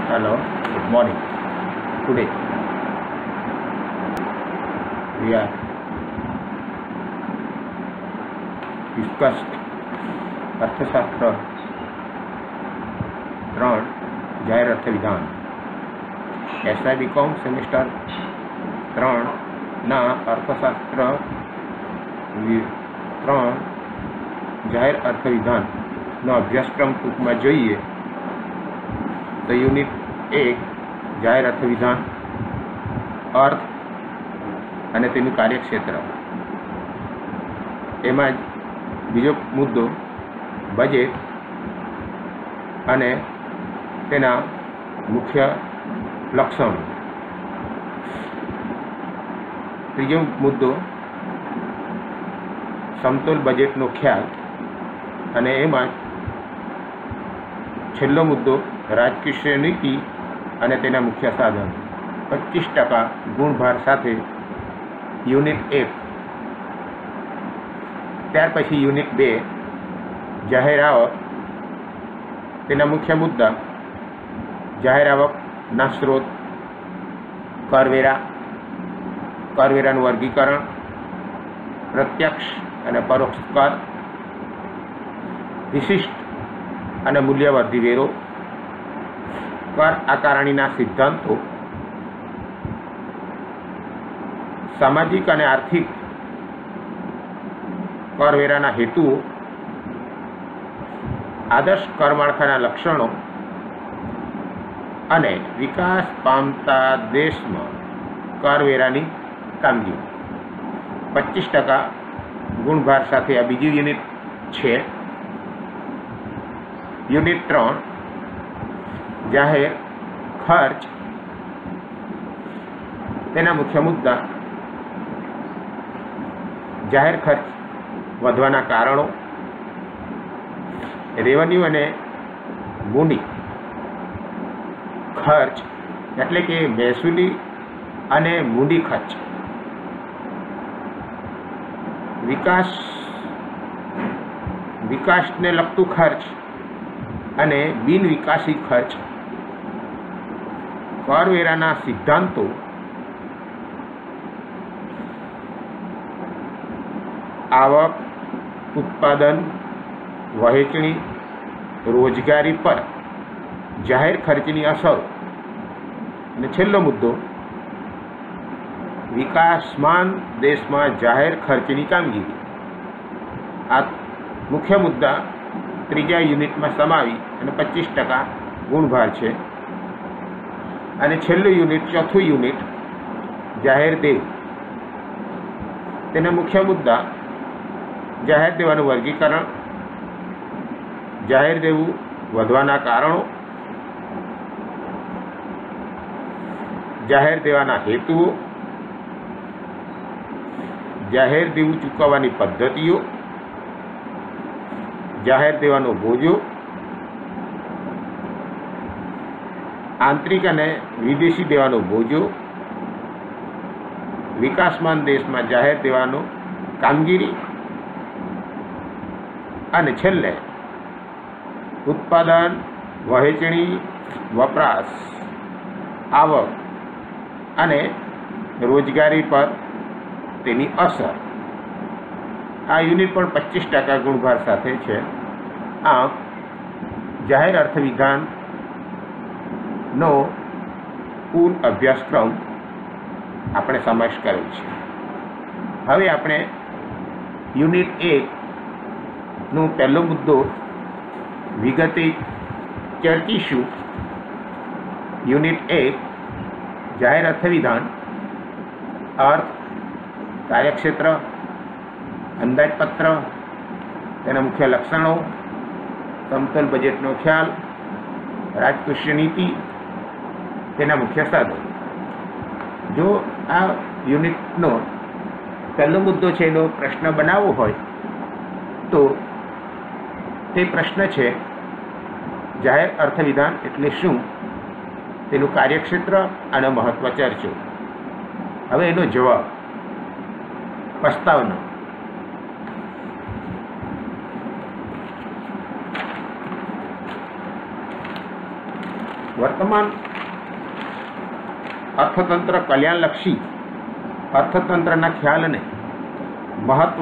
Hello, good morning. Today we are discussed अर्थशास्त्र 3 जाहिर अर्थ विधान SI BCom सेमेस्टर 3 ना अर्थशास्त्र 3 जाहिर अर्थ विधान નો અભ્યાસક્રમ ટૂંકમાં જોઈએ તો યુનિટ 1 જાહેર અર્થ વિધાન અર્થ અને તેનું કાર્યક્ષેત્ર, એમાં બીજો મુદ્દો બજેટ અને તેના મુખ્ય લક્ષણો, ત્રીજો મુદ્દો સમતોલ બજેટનો ખ્યાલ અને એમાં છેલ્લો મુદ્દો રાજકીય નીતિ અને તેના મુખ્ય સાધન. 25% ગુણભાર સાથે યુનિટ 1. ત્યાર પછી યુનિટ 2 જાહેર આવક, તેના મુખ્ય મુદ્દા જાહેર આવકના સ્ત્રોત, કરવેરા, કરવેરાનું વર્ગીકરણ, પ્રત્યક્ષ અને પરોક્ષ કર, વિશિષ્ટ અને મૂલ્યવર્ધી વેરો, કર આકારણીના સિદ્ધાંતો, સામાજિક અને આર્થિક કરવેરાના હેતુઓ, આદર્શ કરમાળખાના લક્ષણો અને વિકાસ પામતા દેશમાં કરવેરાની કામગીરી. 25% ગુણભાર સાથે આ બીજી યુનિટ છે. યુનિટ 3 જાહેર ખર્ચ, તેના મુખ્ય મુદ્દા જાહેર ખર્ચ વધવાના કારણો, રેવન્યુ અને મૂડી ખર્ચ એટલે કે મહેસૂલી અને મૂડી ખર્ચ, વિકાસને લગતું ખર્ચ અને બિન વિકાસી ખર્ચ, કરવેરાના સિદ્ધાંતો, આવક, ઉત્પાદન, વહેંચણી, રોજગારી પર જાહેર ખર્ચની અસરો અને છેલ્લો મુદ્દો વિકાસમાન દેશમાં જાહેર ખર્ચની કામગીરી. આ મુખ્ય મુદ્દા ત્રીજા યુનિટમાં સમાવી અને 25% ગુણભાર છે. અને છેલ્લું યુનિટ, ચોથું યુનિટ જાહેર દેવું, તેના મુખ્ય મુદ્દા જાહેર દેવાનું વર્ગીકરણ, જાહેર દેવું વધવાના કારણો, જાહેર દેવાના હેતુઓ, જાહેર દેવું ચૂકવવાની પદ્ધતિઓ, જાહેર દેવાનો બોજો, આંતરિક અને વિદેશી દેવાનો બોજો, વિકાસમાન દેશમાં જાહેર દેવાનો કામગીરી અને છેલ્લે ઉત્પાદન, વહેંચણી, વપરાશ, આવક અને રોજગારી પર તેની અસર. આ યુનિટ પણ 25% ગુણભાર સાથે છે. આમ જાહેર અર્થ વિધાનનો કુલ અભ્યાસક્રમ આપણે સમાવેશ કરેલ છે. હવે આપણે યુનિટ 1નો પહેલો મુદ્દો વિગતે ચર્ચીશું. યુનિટ 1 જાહેર અર્થ વિધાન અર્થ, કાર્યક્ષેત્ર, અંદાજપત્ર, તેના મુખ્ય લક્ષણો, સમતોલ બજેટનો ખ્યાલ, રાજકીય નીતિ, તેના મુખ્ય સાધનો. જો આ યુનિટનો પહેલો મુદ્દો છે એનો પ્રશ્ન બનાવવો હોય તો તે પ્રશ્ન છે જાહેર અર્થ વિધાન એટલે શું, તેનું કાર્યક્ષેત્ર અને મહત્વ ચર્ચો. હવે એનો જવાબ પ્રસ્તાવના. વર્તમાન અર્થતંત્ર કલ્યાણલક્ષી અર્થતંત્રના ખ્યાલને મહત્વ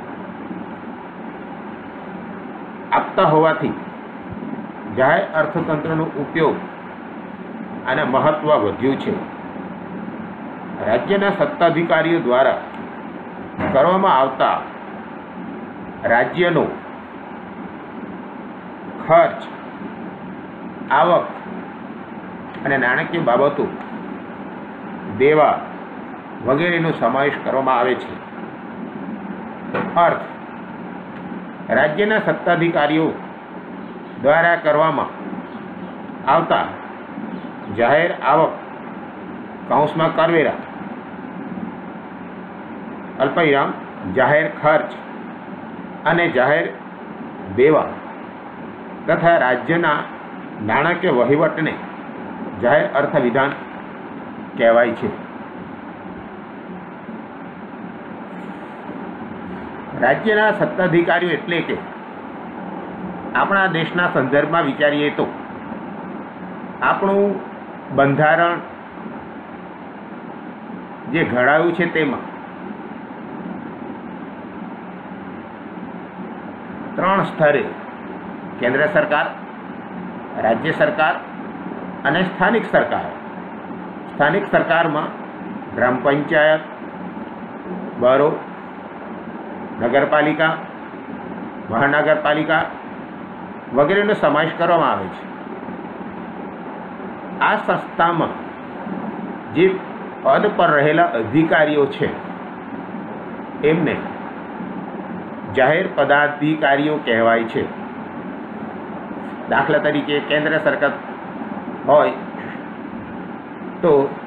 આપતા હોવાથી જાહેર અર્થતંત્રનો ઉપયોગ અને મહત્વ વધ્યું છે. રાજ્યના સત્તાધિકારીઓ દ્વારા કરવામાં આવતા રાજ્યનો ખર્ચ, આવક અને નાણાકીય બાબતો, દેવા વગેરેનો સમાવેશ કરવામાં આવે છે. અર્થ: રાજ્યના સત્તાધિકારીઓ દ્વારા કરવામાં આવતા જાહેર આવક કૌંસમાં કરવેરા અલ્પવિરામ જાહેર ખર્ચ અને જાહેર દેવા તથા રાજ્યના નાણાકીય વહીવટને જાહેર અર્થવિધાન કહેવાય છે. રાજ્યના સત્તાધિકારીઓ એટલે કે આપણા દેશના સંદર્ભમાં વિચારીએ તો આપણું બંધારણ જે ઘડાયું છે તેમાં 3 સ્તરે કેન્દ્ર સરકાર, રાજ્ય સરકાર અને સ્થાનિક સરકાર. સ્થાનિક સરકારમાં ગ્રામ પંચાયત, બરો, નગરપાલિકા, મહાનગરપાલિકા વગેરેનો સમાવેશ કરવામાં આવે છે. આ સંસ્થામાં જે પદ પર રહેલા અધિકારીઓ છે એમને જાહેર પદાધિકારીઓ કહેવાય છે. દાખલા તરીકે કેન્દ્ર સરકાર હોય તો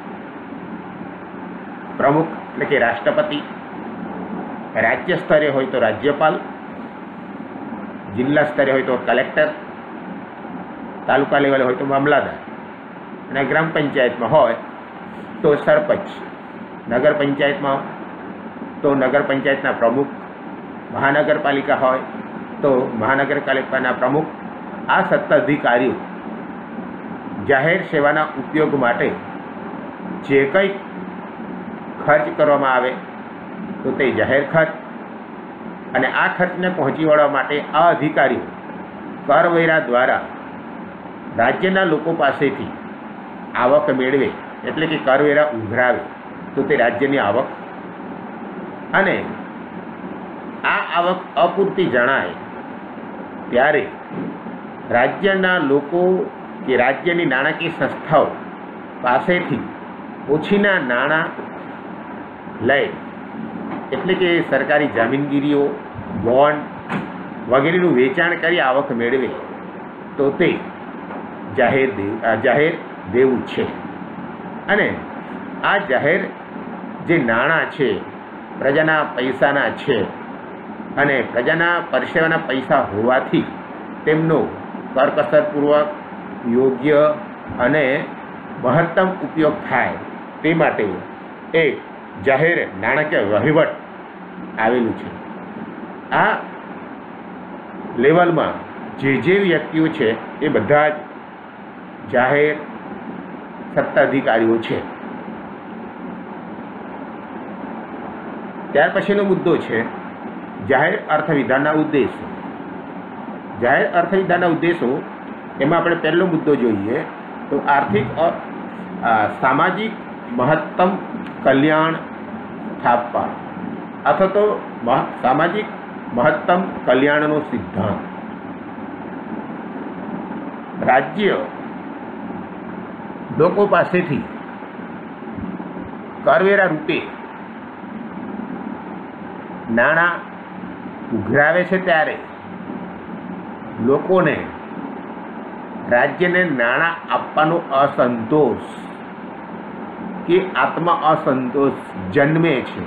પ્રમુખ એટલે કે રાષ્ટ્રપતિ, રાજ્ય સ્તરે હોય તો રાજ્યપાલ, જિલ્લા સ્તરે હોય તો કલેક્ટર, તાલુકા લેવલે હોય તો મામલાદાર અને ગ્રામ પંચાયતમાં હોય તો સરપંચ, નગર પંચાયતમાં તો નગર પંચાયતના પ્રમુખ, મહાનગરપાલિકા હોય તો મહાનગરપાલિકાના પ્રમુખ. આ સત્તાધિકારીઓ જાહેર સેવાના ઉપયોગ માટે જે કંઈ ખર્ચ કરવામાં આવે તો તે જાહેર ખર્ચ, અને આ ખર્ચને પહોંચી વળવા માટે આ અધિકારીઓ કરવેરા દ્વારા રાજ્યના લોકો પાસેથી આવક મેળવે, એટલે કે કરવેરા ઉઘરાવે તો તે રાજ્યની આવક, અને આ આવક અપૂરતી જણાય ત્યારે રાજ્યના લોકો કે રાજ્યની નાણાકીય સંસ્થાઓ પાસેથી ઓછીના નાણાં લે, એટલે કે સરકારી જામીનગીરીઓ, બોન્ડ વગેરેનું વેચાણ કરી આવક મેળવે તો તે જાહેર દેવું છે. અને આ જાહેર જે નાણાં છે પ્રજાના પૈસાના છે, અને પ્રજાના પરસેવાના પૈસા હોવાથી તેમનો કરકસરપૂર્વક, યોગ્ય અને મહત્તમ ઉપયોગ થાય તે માટે એક જાહેર નાણાકીય વહીવટ આવેલું છે. આ લેવલમાં જે વ્યક્તિઓ છે એ બધા જ જાહેર સત્તાધિકારીઓ છે. ત્યાર પછીનો મુદ્દો છે જાહેર અર્થવિધાનના ઉદ્દેશો. જાહેર અર્થવિધાનના ઉદ્દેશો એમાં આપણે પહેલો મુદ્દો જોઈએ તો આર્થિક સામાજિક મહત્તમ કલ્યાણ સ્થાપવા અથવા તો સામાજિક મહત્તમ કલ્યાણનો સિદ્ધાંત. રાજ્ય લોકો પાસેથી કરવેરા રૂપે નાણાં ઉઘરાવે છે ત્યારે લોકોને રાજ્યને નાણાં આપવાનો અસંતોષ કે આત્મ અસંતોષ જન્મે છે.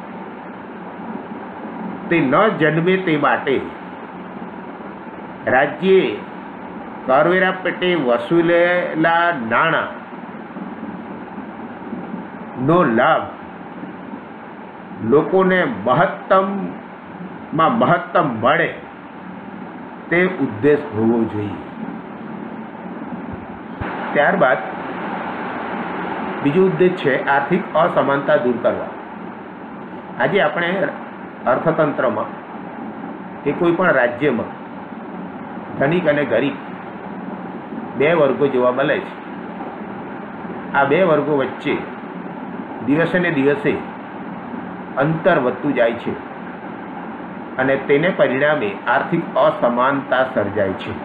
તે ન જન્મે તે માટે રાજ્યે કરવેરા પેટે વસૂલેલા નાણાંનો લાભ લોકોને મહત્તમમાં મહત્તમ મળે તે ઉદ્દેશ હોવો જોઈએ. ત્યારબાદ બીજું ઉદ્દેશ છે આર્થિક અસમાનતા દૂર કરવા. આજે આપણે અર્થતંત્રમાં કે કોઈ પણ રાજ્યમાં ધનિક અને ગરીબ બે વર્ગો જોવા મળે છે. આ બે વર્ગો વચ્ચે દિવસે ને દિવસે અંતર વધતું જાય છે અને તેને પરિણામે આર્થિક અસમાનતા સર્જાય છે.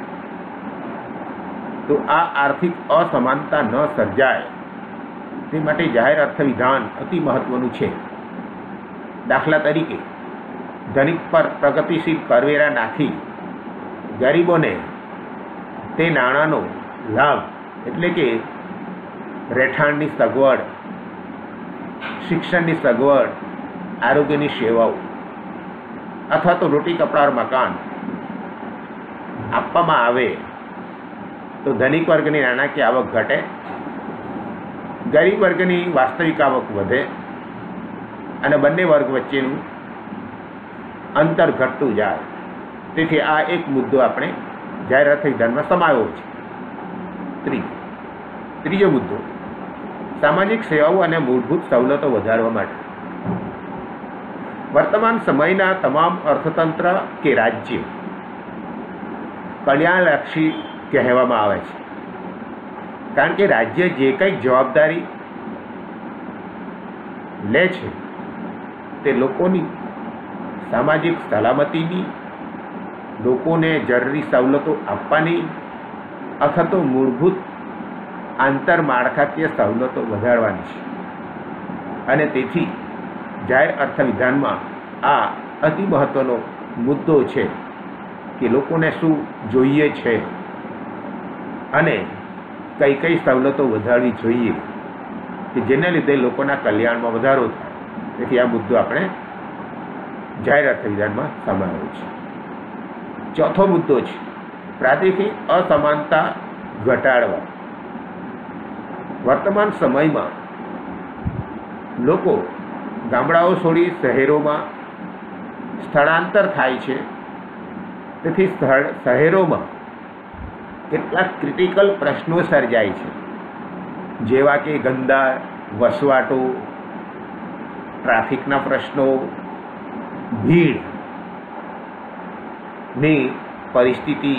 તો આ આર્થિક અસમાનતા ન સર્જાય તે માટે જાહેર અર્થવિધાન અતિ મહત્ત્વનું છે. દાખલા તરીકે ધનિક પર પ્રગતિશીલ કરવેરા નાખી ગરીબોને તે નાણાંનો લાભ એટલે કે રહેઠાણની સગવડ, શિક્ષણની સગવડ, આરોગ્યની સેવાઓ અથવા તો રોટી કપડા મકાન આપવામાં આવે તો ધનિક વર્ગની નાણાકીય આવક ઘટે, ગરીબ વર્ગની વાસ્તવિક આવક વધે અને બંને વર્ગ વચ્ચેનું અંતર ઘટતું જાય. તેથી આ એક મુદ્દો આપણે જાહેર અર્થવિધાનમાં સમાવ્યો છે. ત્રીજો મુદ્દો સામાજિક સેવાઓ અને મૂળભૂત સવલતો વધારવા માટે. વર્તમાન સમયના તમામ અર્થતંત્ર કે રાજ્ય કલ્યાણલક્ષી કહેવામાં આવે છે, કારણ કે રાજ્ય જે કંઈક જવાબદારી લે છે તે લોકોની સામાજિક સલામતીની, લોકોને જરૂરી સવલતો આપવાની અથવા તો મૂળભૂત આંતરમાળખાકીય સવલતો વધારવાની છે. અને તેથી જાહેર અર્થવિધાનમાં આ અતિ મહત્ત્વનો મુદ્દો છે કે લોકોને શું જોઈએ છે અને કઈ કઈ સવલતો વધારવી જોઈએ કે જેને લીધે લોકોના કલ્યાણમાં વધારો થાય. તેથી આ મુદ્દો આપણે જાહેર અર્થવિધાનમાં સમાવ્યો છે. ચોથો મુદ્દો છે પ્રાદેશિક અસમાનતા ઘટાડવા. વર્તમાન સમયમાં લોકો ગામડાઓ છોડી શહેરોમાં સ્થળાંતર થાય છે. તેથી શહેરોમાં કેટલાક ક્રિટિકલ પ્રશ્નો સર્જાય છે, જેવા કે ગંદા વસવાટો, ટ્રાફિકના પ્રશ્નો, ભીડની પરિસ્થિતિ,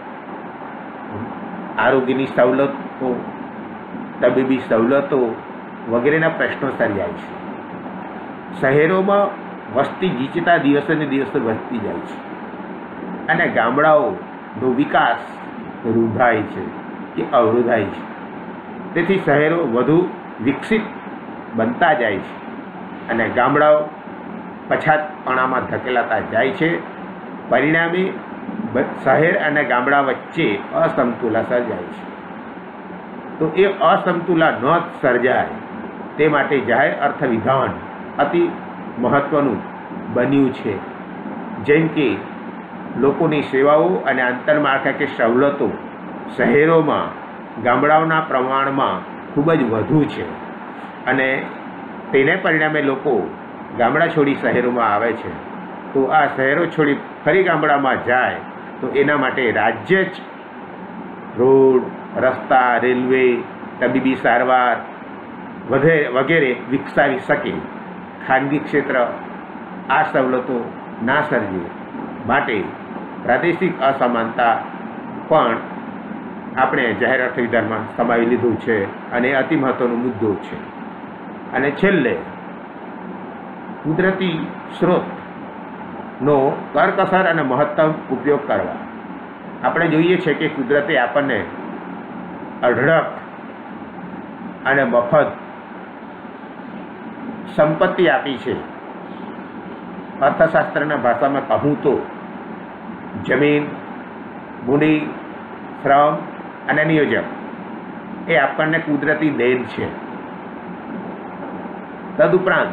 આરોગ્યની સવલતો, તબીબી સવલતો વગેરેના પ્રશ્નો સર્જાય છે. શહેરોમાં વસ્તી ગીચતા દિવસે ને દિવસે વધતી જાય છે અને ગામડાઓનો વિકાસ રૂંધાય છે કે અવરોધાય છે. તેથી શહેરો વધુ વિકસિત બનતા જાય છે અને ગામડાઓ પછાતપણામાં ધકેલાતા જાય છે. પરિણામે શહેર અને ગામડા વચ્ચે અસમતુલા સર્જાય છે. તો એ અસમતુલા ન સર્જાય તે માટે જાહેર અર્થવિધાન અતિ મહત્ત્વનું બન્યું છે. જેમ કે લોકોની સેવાઓ અને આંતરમાળખાકીય સવલતો શહેરોમાં ગામડાઓના પ્રમાણમાં ખૂબ જ વધુ છે અને તેને પરિણામે લોકો ગામડા છોડી શહેરોમાં આવે છે. તો આ શહેરો છોડી ફરી ગામડામાં જાય તો એના માટે રાજ્ય જ રોડ, રસ્તા, રેલવે, તબીબી સારવાર વગેરે વિકસાવી શકે. ખાનગી ક્ષેત્ર આ સવલતો ના સર્જે. માટે પ્રાદેશિક અસમાનતા પણ આપણે જાહેર અર્થવિધાનમાં સમાવી લીધું છે અને અતિ મહત્ત્વનો મુદ્દો છે. અને છેલ્લે કુદરતી સ્ત્રોતનો કરકસર અને મહત્તમ ઉપયોગ કરવા. આપણે જોઈએ છે કે કુદરતે આપણને અઢળક અને મફત સંપત્તિ આપી છે. અર્થશાસ્ત્રના ભાષામાં કહું તો જમીન, મૂડી, શ્રમ અને નિયોજક એ આપણને કુદરતી દેન છે. તદુપરાંત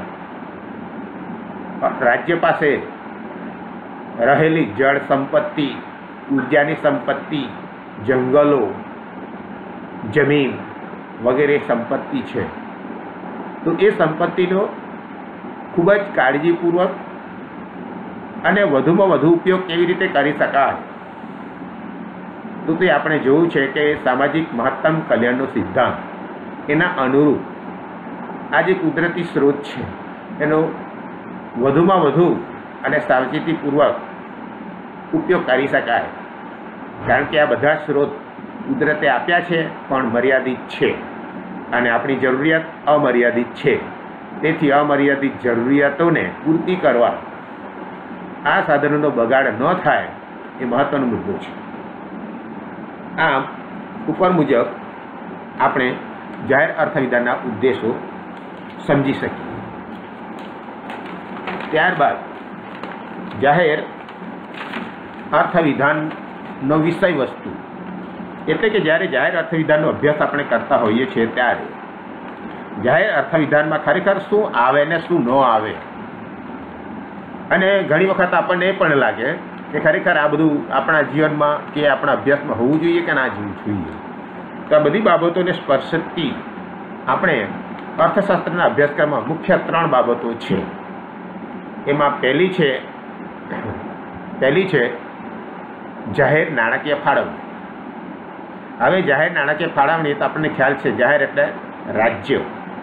રાજ્ય પાસે રહેલી જળ સંપત્તિ, ઉર્જાની સંપત્તિ, જંગલો, જમીન વગેરે સંપત્તિ છે. તો એ સંપત્તિનો ખૂબ જ કાળજીપૂર્વક અને વધુમાં વધુ ઉપયોગ કેવી રીતે કરી શકાય તો તે આપણે જોયું છે કે સામાજિક મહત્તમ કલ્યાણનો સિદ્ધાંત એના અનુરૂપ આ જે કુદરતી સ્ત્રોત છે એનો વધુમાં વધુ અને સાવચેતીપૂર્વક ઉપયોગ કરી શકાય, કારણ કે આ બધા સ્ત્રોત કુદરતે આપ્યા છે પણ મર્યાદિત છે અને આપણી જરૂરિયાત અમર્યાદિત છે. તેથી અમર્યાદિત જરૂરિયાતોને પૂર્તિ કરવા આ સાધનોનો બગાડ ન થાય એ મહત્વનો મુદ્દો છે. આમ ઉપર મુજબ આપણે જાહેર અર્થવિધાનના ઉદ્દેશો સમજી શકીએ. ત્યારબાદ જાહેર અર્થવિધાનનો વિષય વસ્તુ, એટલે કે જ્યારે જાહેર અર્થવિધાનનો અભ્યાસ આપણે કરતા હોઈએ છીએ ત્યારે જાહેર અર્થવિધાનમાં ખરેખર શું આવે ને શું ન આવે, અને ઘણી વખત આપણને એ પણ લાગે કે ખરેખર આ બધું આપણા જીવનમાં કે આપણા અભ્યાસમાં હોવું જોઈએ કે ના જોવું જોઈએ. તો આ બધી બાબતોને સ્પર્શતી આપણે અર્થશાસ્ત્રના અભ્યાસક્રમમાં મુખ્ય 3 બાબતો છે. એમાં પહેલી છે જાહેર નાણાકીય ફાળવણી. હવે જાહેર નાણાકીય ફાળવણી તો આપણને ખ્યાલ છે, જાહેર એટલે રાજ્ય.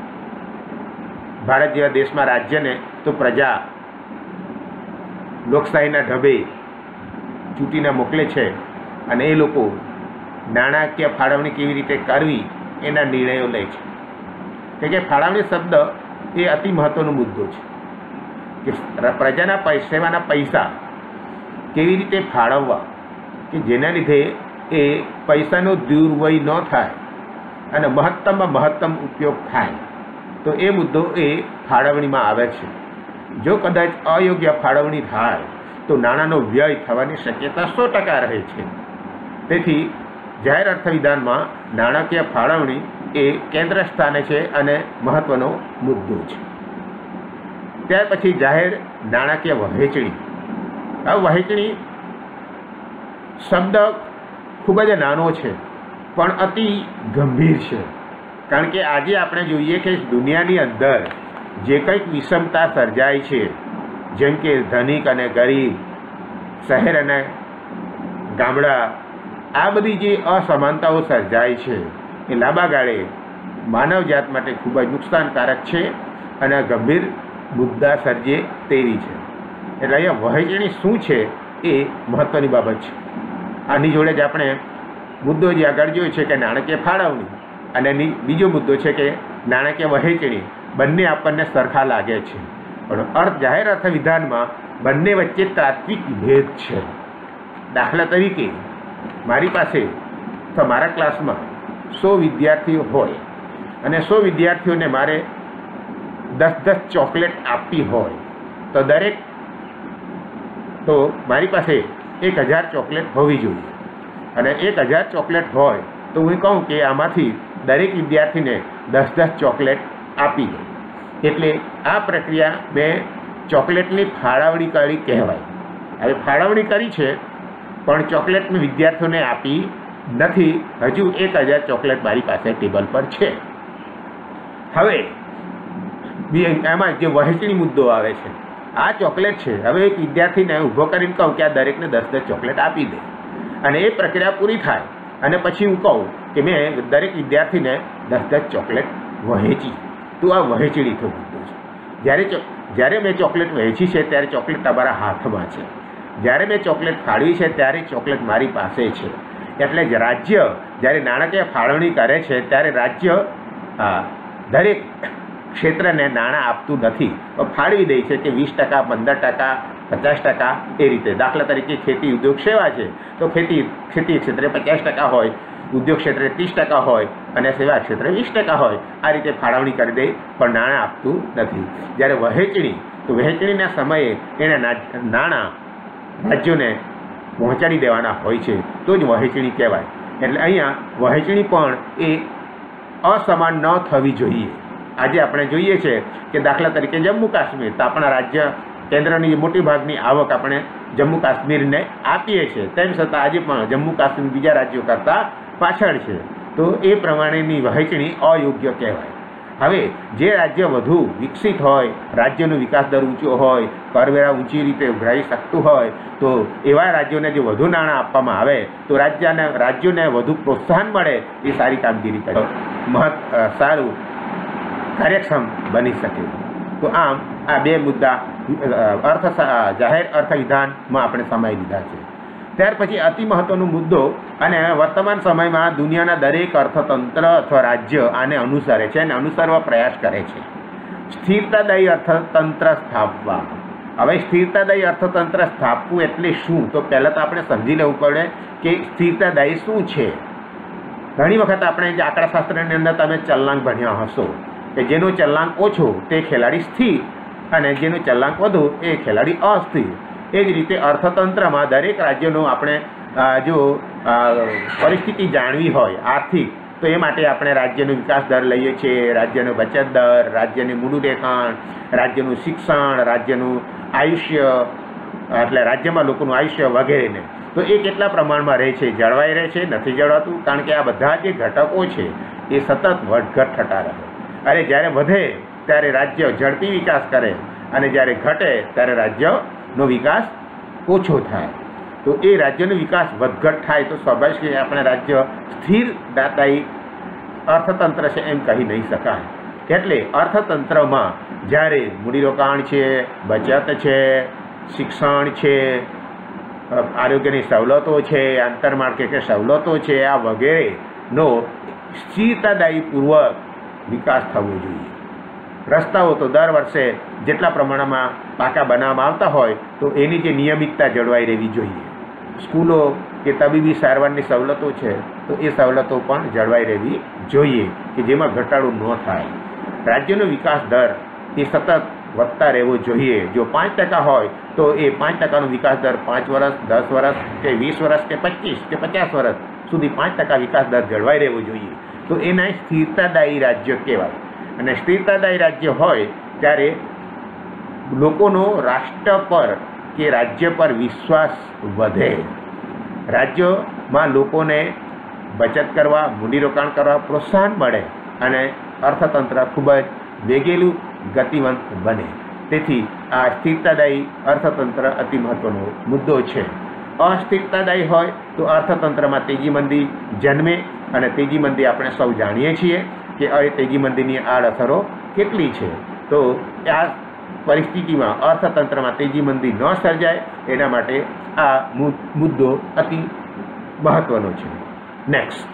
ભારત જેવા દેશમાં રાજ્યને તો પ્રજા લોકશાહીના ઢબે ચૂંટીને મોકલે છે અને એ લોકો નાણાકીય ફાળવણી કેવી રીતે કરવી એના નિર્ણયો લે છે. કે ફાળવણી શબ્દ એ અતિ મહત્ત્વનો મુદ્દો છે કે પ્રજાના સેવાના પૈસા કેવી રીતે ફાળવવા કે જેના લીધે એ પૈસાનો દુર્વ્યય ન થાય અને મહત્તમમાં મહત્તમ ઉપયોગ થાય. તો એ મુદ્દો એ ફાળવણીમાં આવે છે. જો કદાચ અયોગ્ય ફાળવણી થાય તો નાણાંનો વ્યય થવાની શક્યતા 100% રહે છે. તેથી જાહેર અર્થવિધાનમાં નાણાકીય ફાળવણી એ કેન્દ્ર સ્થાને છે અને મહત્ત્વનો મુદ્દો છે. ત્યાર પછી જાહેર નાણાકીય વહેંચણી. આ વહેંચણી શબ્દ ખૂબ જ નાનો છે પણ અતિ ગંભીર છે, કારણ કે આજે આપણે જોઈએ કે દુનિયાની અંદર જે કંઈક વિષમતા સર્જાય છે, જેમ કે ધનિક અને ગરીબ, શહેર અને ગામડા, આ બધી જે અસમાનતાઓ સર્જાય છે એ લાંબા ગાળે માનવજાત માટે ખૂબ જ નુકસાનકારક છે અને ગંભીર મુદ્દા સર્જે તેવી છે. એટલે અહીંયા વહેંચણી શું છે એ મહત્ત્વની બાબત છે. આની જોડે જ આપણે મુદ્દો જે આગળ જોયો છે કે નાણાકીય ફાળવણી અને બીજો મુદ્દો છે કે નાણાકીય વહેંચણી, બંને આપણને સરખા લાગે છે પણ જાહેર અર્થવિધાનમાં બંને વચ્ચે તાત્વિક ભેદ છે. દાખલા તરીકે મારી પાસે તો મારા ક્લાસમાં 100 વિદ્યાર્થીઓ હોય અને 100 વિદ્યાર્થીઓને મારે 10 ચોકલેટ આપવી હોય તો મારી પાસે 1000 ચોકલેટ હોવી જોઈએ. અને 1000 ચોકલેટ હોય તો હું કહું કે આમાંથી દરેક વિદ્યાર્થીને 10 ચોકલેટ આપી દો. એટલે આ પ્રક્રિયા મેં ચોકલેટની ફાળવણી કરી કહેવાય. હવે ફાળવણી કરી છે પણ ચોકલેટ મેં વિદ્યાર્થીઓને આપી નથી. હજુ 1000 ચોકલેટ મારી પાસે ટેબલ પર છે. હવે એમાં જે વહેંચણી મુદ્દો આવે છે, આ ચોકલેટ છે, હવે એક વિદ્યાર્થીને ઊભો કરીને કહું કે આ દરેકને 10 ચોકલેટ આપી દે અને એ પ્રક્રિયા પૂરી થાય અને પછી હું કહું કે મેં દરેક વિદ્યાર્થીને 10 ચોકલેટ વહેંચી. તો આ વહેંચણી તો મુદ્દો છે. જ્યારે મેં ચોકલેટ વહેંચી છે ત્યારે ચોકલેટ તમારા હાથમાં છે, જ્યારે મેં ચોકલેટ ફાળવી છે ત્યારે ચોકલેટ મારી પાસે છે. એટલે જ રાજ્ય જ્યારે નાણાકીય ફાળવણી કરે છે ત્યારે રાજ્ય દરેક ક્ષેત્રને નાણાં આપતું નથી, ફાળવી દે છે કે 20%, 15%, 50% એ રીતે. દાખલા તરીકે ખેતી ઉદ્યોગ સેવા છે તો ખેતી ક્ષેત્રે 50% હોય, ઉદ્યોગ ક્ષેત્રે 30% હોય અને સેવા ક્ષેત્રે 20% હોય. આ રીતે ફાળવણી કરી દે પણ નાણાં આપતું નથી. જ્યારે વહેંચણી, તો વહેંચણીના સમયે એણે નાણાં રાજ્યોને પહોંચાડી દેવાના હોય છે તો જ વહેંચણી કહેવાય. એટલે અહીંયા વહેંચણી પણ એ અસમાન ન થવી જોઈએ. આજે આપણે જોઈએ છે કે દાખલા તરીકે જમ્મુ કાશ્મીર, તો આપણા રાજ્ય કેન્દ્રની મોટી ભાગની આવક આપણે જમ્મુ કાશ્મીરને આપીએ છીએ, તેમ છતાં આજે પણ જમ્મુ કાશ્મીર બીજા રાજ્યો કરતાં પાછળ છે. તો એ પ્રમાણેની વહેંચણી અયોગ્ય કહેવાય. હવે જે રાજ્ય વધુ વિકસિત હોય, રાજ્યનો વિકાસ દર ઊંચો હોય, કરવેરા ઊંચી રીતે ઉઘરાવી શકતું હોય, તો એવા રાજ્યોને જો વધુ નાણાં આપવામાં આવે તો રાજ્યોને વધુ પ્રોત્સાહન મળે, એ સારી કામગીરી કરે, સારું કાર્યક્ષમ બની શકે. તો આમ આ બે મુદ્દા જાહેર અર્થવિધાનમાં આપણે સમાવી લીધા છે. ત્યાર પછી અતિ મહત્ત્વનો મુદ્દો, અને વર્તમાન સમયમાં દુનિયાના દરેક અર્થતંત્ર અથવા રાજ્ય આને અનુસરે છે અને અનુસરવા પ્રયાસ કરે છે, સ્થિરતાદાયી અર્થતંત્ર સ્થાપવા. હવે સ્થિરતાદાયી અર્થતંત્ર સ્થાપવું એટલે શું? તો પહેલાં તો આપણે સમજી લેવું પડે કે સ્થિરતાદાયી શું છે. ઘણી વખત આપણે જે આંકડાશાસ્ત્રની અંદર તમે ચલનાંક ભણ્યા હશો કે જેનો ચલનાંક ઓછો તે ખેલાડી સ્થિર અને જેનો ચલનાંક વધુ એ ખેલાડી અસ્થિર. એ જ રીતે અર્થતંત્રમાં દરેક રાજ્યનો આપણે જો પરિસ્થિતિ જાણવી હોય આર્થિક, તો એ માટે આપણે રાજ્યનો વિકાસ દર લઈએ છીએ, રાજ્યનો બચત દર, રાજ્યની મૂડીરોકાણ, રાજ્યનું શિક્ષણ, રાજ્યનું આયુષ્ય, એટલે રાજ્યમાં લોકોનું આયુષ્ય વગેરેને. તો એ કેટલા પ્રમાણમાં રહે છે, જળવાઈ રહે છે, નથી જળવાતું? કારણ કે આ બધા જે ઘટકો છે એ સતત વધઘટ થતા રહે. અને જ્યારે વધે ત્યારે રાજ્ય ઝડપી વિકાસ કરે અને જ્યારે ઘટે ત્યારે રાજ્યનો વિકાસ ઓછો થાય. તો એ રાજ્યનો વિકાસ વધઘટ થાય તો સ્વાભાવિક છે આપણે રાજ્ય સ્થિરતાદાયી અર્થતંત્ર છે એમ કહી નહીં શકાય. એટલે અર્થતંત્રમાં જ્યારે મૂડીરોકાણ છે, બચત છે, શિક્ષણ છે, આરોગ્યની સવલતો છે, આંતરમાળખાકીય સવલતો છે, આ વગેરેનો સ્થિરતાદાયીપૂર્વક વિકાસ થવો જોઈએ. રસ્તાઓ તો દર વર્ષે જેટલા પ્રમાણમાં પાકા બનાવવામાં આવતા હોય તો એની જે નિયમિતતા જળવાઈ રહેવી જોઈએ. સ્કૂલો કે તબીબી સારવારની સવલતો છે તો એ સવલતો પણ જળવાઈ રહેવી જોઈએ કે જેમાં ઘટાડો ન થાય. રાજ્યનો વિકાસ દર એ સતત વધતા રહેવો જોઈએ. જો 5% હોય તો એ 5%નો વિકાસ દર 5 વર્ષ, 10 વર્ષ કે 20 વર્ષ કે 25 કે 50 વર્ષ સુધી 5% વિકાસ દર જળવાઈ રહેવો જોઈએ. તો એના સ્થિરતાદાયી રાજ્ય કહેવાય. અને સ્થિરતાદાયી રાજ્ય હોય ત્યારે લોકોનો રાષ્ટ્ર પર કે રાજ્ય પર વિશ્વાસ વધે. રાજ્યમાં લોકોને બચત કરવા, મૂડીરોકાણ કરવા પ્રોત્સાહન મળે અને અર્થતંત્ર ખૂબ જ વેગેલું, ગતિવંત બને. તેથી આ સ્થિરતાદાયી અર્થતંત્ર અતિ મહત્ત્વનો મુદ્દો છે. અસ્થિરતાદાયી હોય તો અર્થતંત્રમાં તેજી મંદી જન્મે, અને તેજી મંદી આપણે સૌ જાણીએ છીએ કે હવે તેજી મંદીની આડઅસરો કેટલી છે. તો આ પરિસ્થિતિમાં અર્થતંત્રમાં તેજી મંદી ન સર્જાય એના માટે આ મુદ્દો અતિ મહત્ત્વનો છે. નેક્સ્ટ,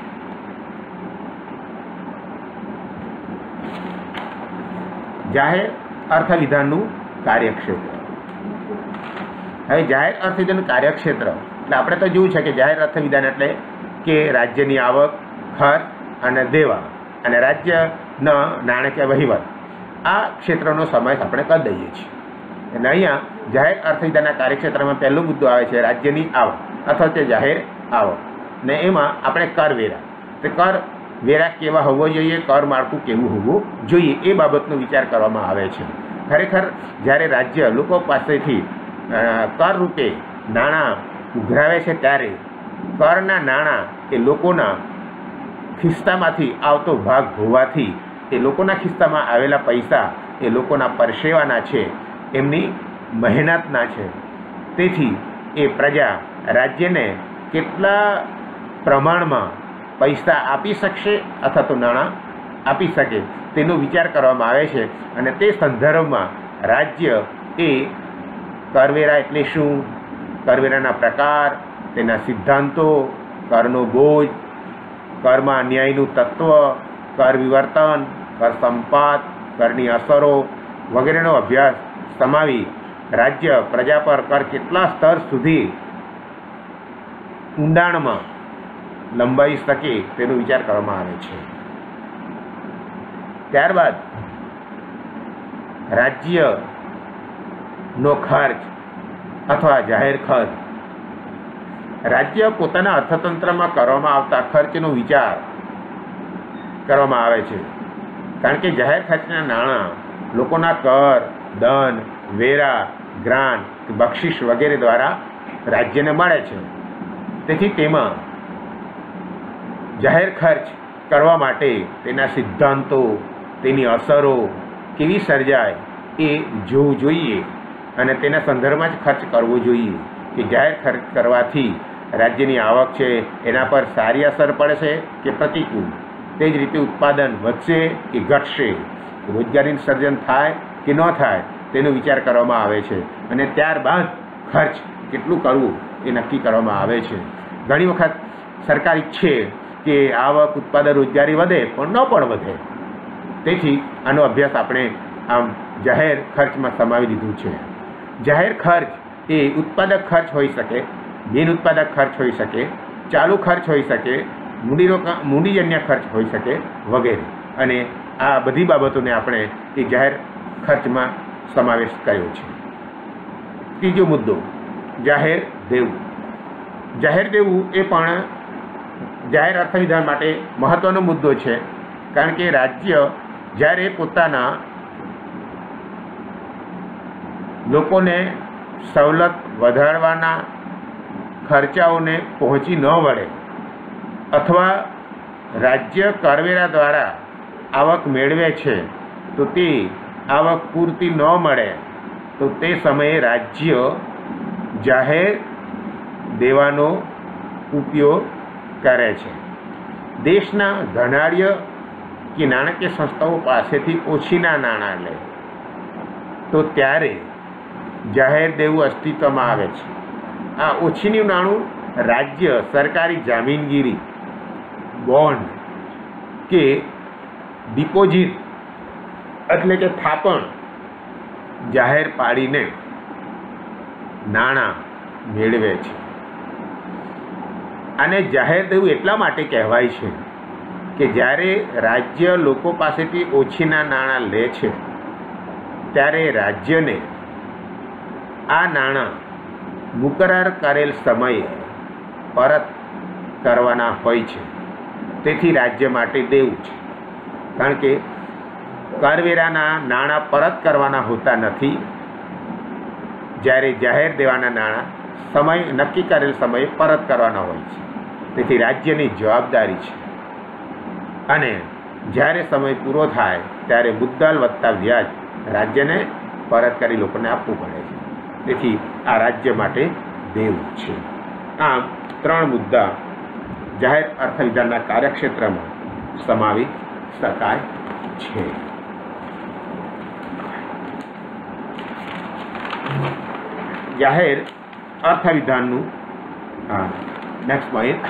જાહેર અર્થવિધાનનું કાર્યક્ષેત્ર. હવે જાહેર અર્થવિધાનનું કાર્યક્ષેત્ર એટલે આપણે તો જોયું છે કે જાહેર અર્થવિધાન એટલે કે રાજ્યની આવક, ખર્ચ અને દેવા અને રાજ્યના નાણાકીય વહીવટ, આ ક્ષેત્રનો સમાવેશ આપણે કરી દઈએ છીએ. અને અહીંયા જાહેર અર્થવિધાનના કાર્યક્ષેત્રમાં પહેલો મુદ્દો આવે છે રાજ્યની આવક અથવા તે જાહેર આવક. ને એમાં આપણે કરવેરા, તે કરવેરા કેવા હોવો જોઈએ, કર માળખું કેવું હોવું જોઈએ એ બાબતનો વિચાર કરવામાં આવે છે. ખરેખર જ્યારે રાજ્ય લોકો પાસેથી કર રૂપે નાણાં ઉઘરાવે છે ત્યારે કરના નાણાં એ લોકોના ખિસ્સામાંથી આવતો ભાગ હોવાથી એ લોકોના ખિસ્સામાં આવેલા પૈસા એ લોકોના પરસેવાના છે, એમની મહેનતના છે. તેથી એ પ્રજા રાજ્યને કેટલા પ્રમાણમાં પૈસા આપી શકશે અથવા તો નાણાં આપી શકે તેનો વિચાર કરવામાં આવે છે. અને તે સંદર્ભમાં રાજ્ય એ કરવેરા એટલે શું, કરવેરાના પ્રકાર, તેના સિદ્ધાંતો, કરનો બોજ, કરમાં ન્યાયનું તત્વ, કર વિવર્તન, કર સંપાત, કરની અસરો વગેરેનો અભ્યાસ સમાવી રાજ્ય પ્રજા પર કર કેટલા સ્તર સુધી ઊંડાણમાં લંબાઈ શકે તેનો વિચાર કરવામાં આવે છે. ત્યારબાદ રાજ્યનો ખર્ચ અથવા જાહેર ખર્ચ. રાજ્ય પોતાના અર્થતંત્રમાં કરવામાં આવતા ખર્ચનો વિચાર કરવામાં આવે છે. કારણ કે જાહેર ખર્ચના નાણાં લોકોના કર, દંડ, વેરા, ગ્રાન્ટ, બક્ષિસ વગેરે દ્વારા રાજ્યને મળે છે. તેથી તેમાં જાહેર ખર્ચ કરવા માટે તેના સિદ્ધાંતો, તેની અસરો કેવી સર્જાય એ જોવું જોઈએ અને તેના સંદર્ભમાં જ ખર્ચ કરવો જોઈએ કે જાહેર ખર્ચ કરવાથી રાજ્યની આવક છે એના પર સારી અસર પડશે કે પ્રતિકૂળ, તે જ રીતે ઉત્પાદન વધશે કે ઘટશે, રોજગારીનું સર્જન થાય કે ન થાય તેનો વિચાર કરવામાં આવે છે અને ત્યારબાદ ખર્ચ કેટલું કરવું એ નક્કી કરવામાં આવે છે. ઘણી વખત સરકાર ઈચ્છે કે આવક, ઉત્પાદન, રોજગારી વધે પણ ન પણ વધે. તેથી આનો અભ્યાસ આપણે આમ જાહેર ખર્ચમાં સમાવી દીધું છે. જાહેર ખર્ચ એ ઉત્પાદક ખર્ચ હોઈ શકે, બિન ઉત્પાદક ખર્ચ હોઈ શકે, ચાલુ ખર્ચ હોઈ શકે, મૂડીજન્ય ખર્ચ હોઈ શકે વગેરે. અને આ બધી બાબતોને આપણે એ જાહેર ખર્ચમાં સમાવેશ કર્યો છે. ત્રીજો મુદ્દો, જાહેર દેવું. જાહેર દેવું એ પણ જાહેર અર્થવિધાન માટે મહત્ત્વનો મુદ્દો છે, કારણ કે રાજ્ય જ્યારે પોતાના લોકોને સવલત વધારવાના ખર્ચાઓને પહોંચી ન વળે અથવા રાજ્ય કરવેરા દ્વારા આવક મેળવે છે તો તે આવક પૂરતી ન મળે તો તે સમયે રાજ્ય જાહેર દેવાનો ઉપયોગ કરે છે. દેશના ધનાઢ્ય કે નાણાકીય સંસ્થાઓ પાસેથી ઓછીના નાણાં લે તો ત્યારે જાહેર દેવું અસ્તિત્વમાં આવે છે. આ ઓછીનું નાણું રાજ્ય સરકારી જામીનગીરી, બોન્ડ કે ડિપોઝિટ એટલે કે થાપણ જાહેર પાડીને નાણાં મેળવે છે. આને જાહેર દેવું એટલા માટે કહેવાય છે કે જ્યારે રાજ્ય લોકો પાસેથી ઓછીના નાણાં લે છે ત્યારે રાજ્યને આ નાણાં મુકરર કરેલ સમયે પરત કરવાના હોય છે. તેથી રાજ્ય માટે દેવું છે, કારણ કે કરવેરાના નાણાં પરત કરવાના હોતા નથી. જ્યારે જાહેર દેવાના નાણાં સમય નક્કી કરેલ સમયે પરત કરવાના હોય છે. તેથી રાજ્યની જવાબદારી છે અને જ્યારે સમય પૂરો થાય ત્યારે મુદ્દલ વત્તા વ્યાજ રાજ્યને પરત કરી લોકોને આપવું પડે છે. તેથી આ રાજ્ય માટે દેવું છે. આમ 3 મુદ્દા જાહેર અર્થવિધાનના કાર્યક્ષેત્રમાં સમાવી શકાય છે. જાહેર અર્થવિધાનનું નેક્સ્ટ પોઈન્ટ,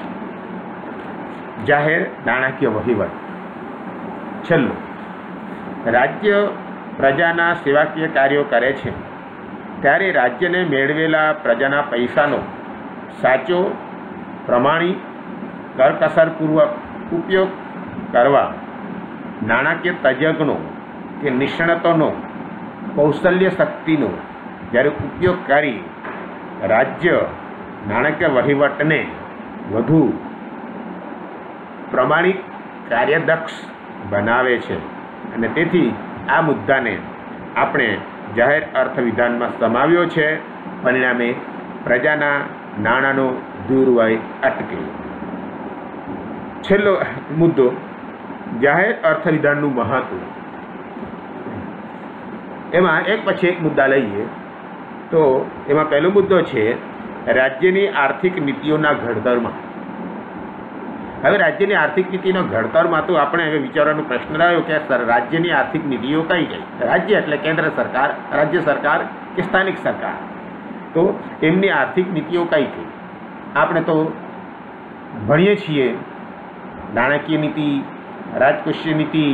જાહેર નાણાકીય વહીવટ. છેલ્લું, રાજ્ય પ્રજાના સેવાકીય કાર્યો કરે છે ત્યારે રાજ્યને મેળવેલા પ્રજાના પૈસાનો સાચો, પ્રમાણિક, કરકસરપૂર્વક ઉપયોગ કરવા નાણાકીય તજજ્ઞો કે નિષ્ણાતોનો કૌશલ્ય શક્તિનો જ્યારે ઉપયોગ કરી રાજ્ય નાણાકીય વહીવટને વધુ પ્રમાણિક, કાર્યદક્ષ બનાવે છે. અને તેથી આ મુદ્દાને આપણે જાહેર અર્થવિધાનમાં સમાવ્યો છે. પરિણામે પ્રજાના નાણાંનો દુર્વ્યય અટકે. છેલ્લો મુદ્દો, જાહેર અર્થવિધાનનું મહત્વ. એમાં એક પછી એક મુદ્દા લઈએ તો એમાં પહેલો મુદ્દો છે રાજ્યની આર્થિક નીતિઓના ઘડતરમાં. હવે રાજ્યની આર્થિક નીતિના ઘડતરમાં તો આપણે હવે વિચારવાનો પ્રશ્ન રહ્યો કે રાજ્યની આર્થિક નીતિઓ કઈ કઈ. રાજ્ય એટલે કેન્દ્ર સરકાર, રાજ્ય સરકાર કે સ્થાનિક સરકાર. તો એમની આર્થિક નીતિઓ કઈ કઈ આપણે તો ભણીએ છીએ. નાણાકીય નીતિ, રાજકોષીય નીતિ,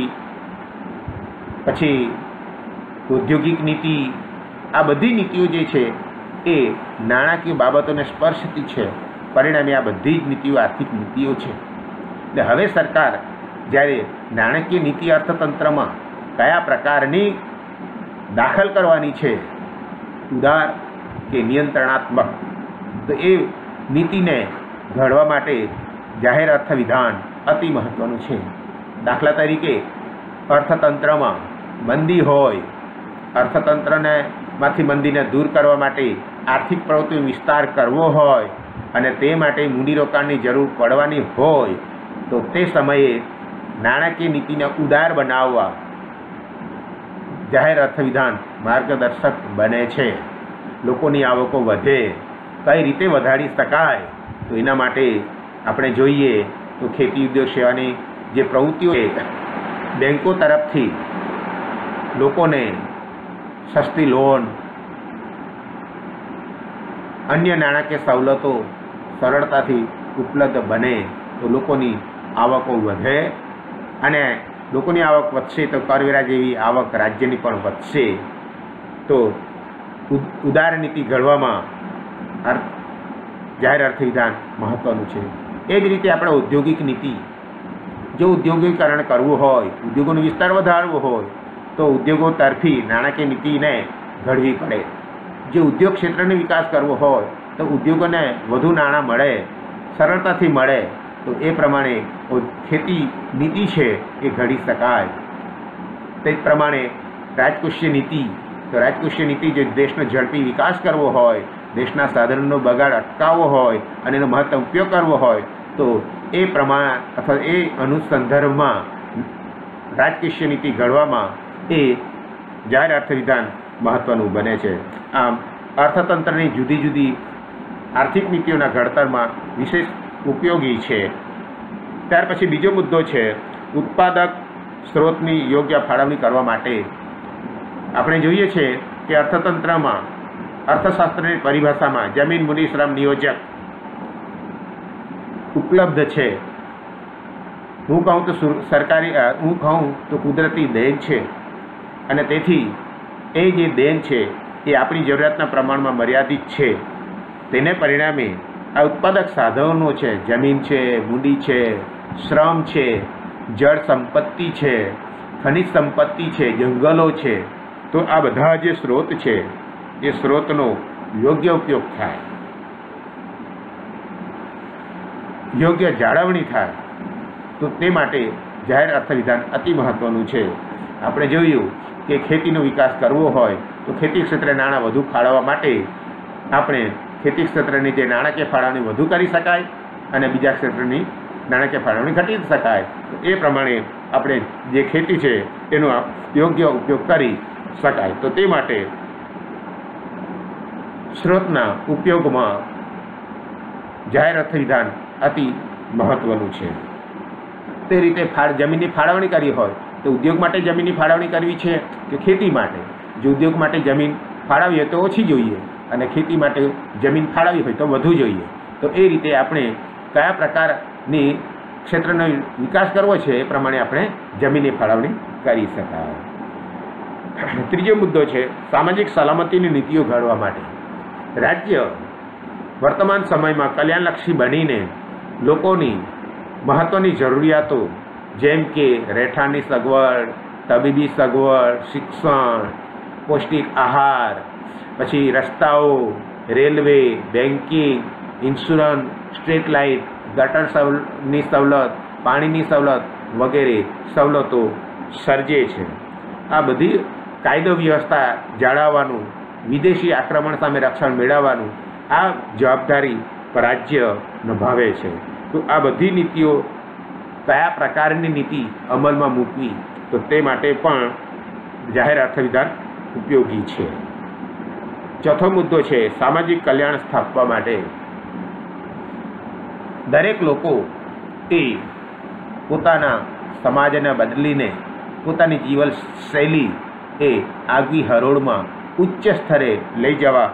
પછી ઔદ્યોગિક નીતિ, આ બધી નીતિઓ જે છે એ નાણાકીય બાબતોને સ્પર્શતી છે. પરિણામે આ બધી જ નીતિઓ આર્થિક નીતિઓ છે. એટલે હવે સરકાર જ્યારે નાણાકીય નીતિ અર્થતંત્રમાં કયા પ્રકારની દાખલ કરવાની છે, ઉદાર કે નિયંત્રણાત્મક, તો એ નીતિને ઘડવા માટે જાહેર અર્થવિધાન અતિ મહત્ત્વનું છે. દાખલા તરીકે અર્થતંત્રમાં મંદી હોય, અર્થતંત્રને માંથી મંદીને દૂર કરવા માટે આર્થિક પ્રવૃત્તિનો વિસ્તાર કરવો હોય અને તે માટે મૂડીરોકાણની જરૂર પડવાની હોય તો તે સમયે નાણાકીય નીતિને ઉદાર બનાવવા જાહેર અર્થવિધાન માર્ગદર્શક બને છે. લોકોની આવકો વધે, કઈ રીતે વધારી શકાય, તો એના માટે આપણે જોઈએ તો ખેતી ઉદ્યોગ સેવાની જે પ્રવૃત્તિઓ બેન્કો તરફથી લોકોને સસ્તી લોન, અન્ય નાણાકીય સવલતો સરળતાથી ઉપલબ્ધ બને તો લોકોની આવકો વધે, અને લોકોની આવક વધશે તો કરવેરા જેવી આવક રાજ્યની પણ વધશે. તો ઉદાર નીતિ ઘડવામાં જાહેર અર્થવિધાન મહત્ત્વનું છે. એ જ રીતે આપણે ઔદ્યોગિક નીતિ, જો ઉદ્યોગીકરણ કરવું હોય, ઉદ્યોગોનો વિસ્તાર વધારવો હોય તો ઉદ્યોગો તરફી નાણાકીય નીતિને ઘડવી પડે. જે ઉદ્યોગ ક્ષેત્રનો વિકાસ કરવો હોય તો ઉદ્યોગોને વધુ નાણાં મળે, સરળતાથી મળે, તો એ પ્રમાણે ખેતી નીતિ છે એ ઘડી શકાય. તે જ પ્રમાણે રાજકોષીય નીતિ, તો રાજકોષીય નીતિ જે દેશનો ઝડપી વિકાસ કરવો હોય, દેશના સાધનોનો બગાડ અટકાવવો હોય અને એનો મહત્તમ ઉપયોગ કરવો હોય તો એ પ્રમાણ અથવા એ અનુસંદર્ભમાં રાજકોષીય નીતિ ઘડવામાં એ જાહેર અર્થવિધાન મહત્ત્વનું બને છે. આમ અર્થતંત્રની જુદી જુદી આર્થિક નીતિઓના ઘડતરમાં વિશેષ ઉપયોગી છે. ત્યાર પછી બીજો મુદ્દો છે ઉત્પાદક સ્ત્રોતની યોગ્ય ફાળવણી કરવા માટે. આપણે જોઈએ છે કે અર્થતંત્રમાં, અર્થશાસ્ત્રની પરિભાષામાં જમીન, મૂડી, શ્રમ, નિયોજક ઉપલબ્ધ છે. હું કહું તો સરકારી, હું કહું તો કુદરતી દેન છે, અને તેથી એ જે દેન છે એ આપણી જરૂરિયાતના પ્રમાણમાં મર્યાદિત છે. તેને પરિણામે આ ઉત્પાદક સાધનો છે, જમીન છે, મૂડી છે, શ્રમ છે, જળ સંપત્તિ છે, ખનિજ સંપત્તિ છે, જંગલો છે, તો આ બધા જે સ્ત્રોત છે એ સ્ત્રોતનો યોગ્ય ઉપયોગ થાય, યોગ્ય જાળવણી થાય, તો તે માટે જાહેર અર્થવિધાન અતિ મહત્ત્વનું છે. આપણે જોયું કે ખેતીનો વિકાસ કરવો હોય તો ખેતી ક્ષેત્રે નાણાં વધુ ફાળવવા માટે આપણે ખેતી ક્ષેત્રની જે નાણાકીય ફાળવણી વધુ કરી શકાય અને બીજા ક્ષેત્રની નાણાકીય ફાળવણી ઘટી શકાય. તો એ પ્રમાણે આપણે જે ખેતી છે એનો યોગ્ય ઉપયોગ કરી શકાય. તો તે માટે સ્ત્રોતના ઉપયોગમાં જાહેર અર્થવિધાન અતિ મહત્ત્વનું છે. તે રીતે જમીનની ફાળવણી કરવી હોય તો ઉદ્યોગ માટે જમીનની ફાળવણી કરવી છે કે ખેતી માટે? જો ઉદ્યોગ માટે જમીન ફાળવવી હોય તો ઓછી જોઈએ અને ખેતી માટે જમીન ફાળવવી હોય તો વધુ જોઈએ. તો એ રીતે આપણે કયા પ્રકારની ક્ષેત્રનો વિકાસ કરવો છે એ પ્રમાણે આપણે જમીનની ફાળવણી કરી શકાય. ત્રીજો મુદ્દો છે સામાજિક સલામતીની નીતિઓ ઘડવા માટે. રાજ્ય વર્તમાન સમયમાં કલ્યાણલક્ષી બનીને લોકોની મહત્ત્વની જરૂરિયાતો જેમ કે રહેઠાણની સગવડ, તબીબી સગવડ, શિક્ષણ, પૌષ્ટિક આહાર, પછી રસ્તાઓ, railway, banking, insurance, street light, ગટરની સવલત, પાણીની સવલત વગેરે સવલતો સર્જે છે. આ બધી કાયદો વ્યવસ્થા જાળવવાનું, વિદેશી આક્રમણ સામે રક્ષણ મેળવવાનું આ જવાબદારી રાજ્ય નિભાવે છે. તો આ બધી નીતિઓ કયા પ્રકારની નીતિ અમલમાં મૂકવી તો તે માટે પણ જાહેર અર્થવિધાન ઉપયોગી છે. ચોથો મુદ્દો છે સામાજિક કલ્યાણ સ્થાપવા માટે. દરેક લોકો એ પોતાના સમાજને બદલીને પોતાની જીવનશૈલી એ આગવી હરોળમાં ઉચ્ચ સ્તરે લઈ જવા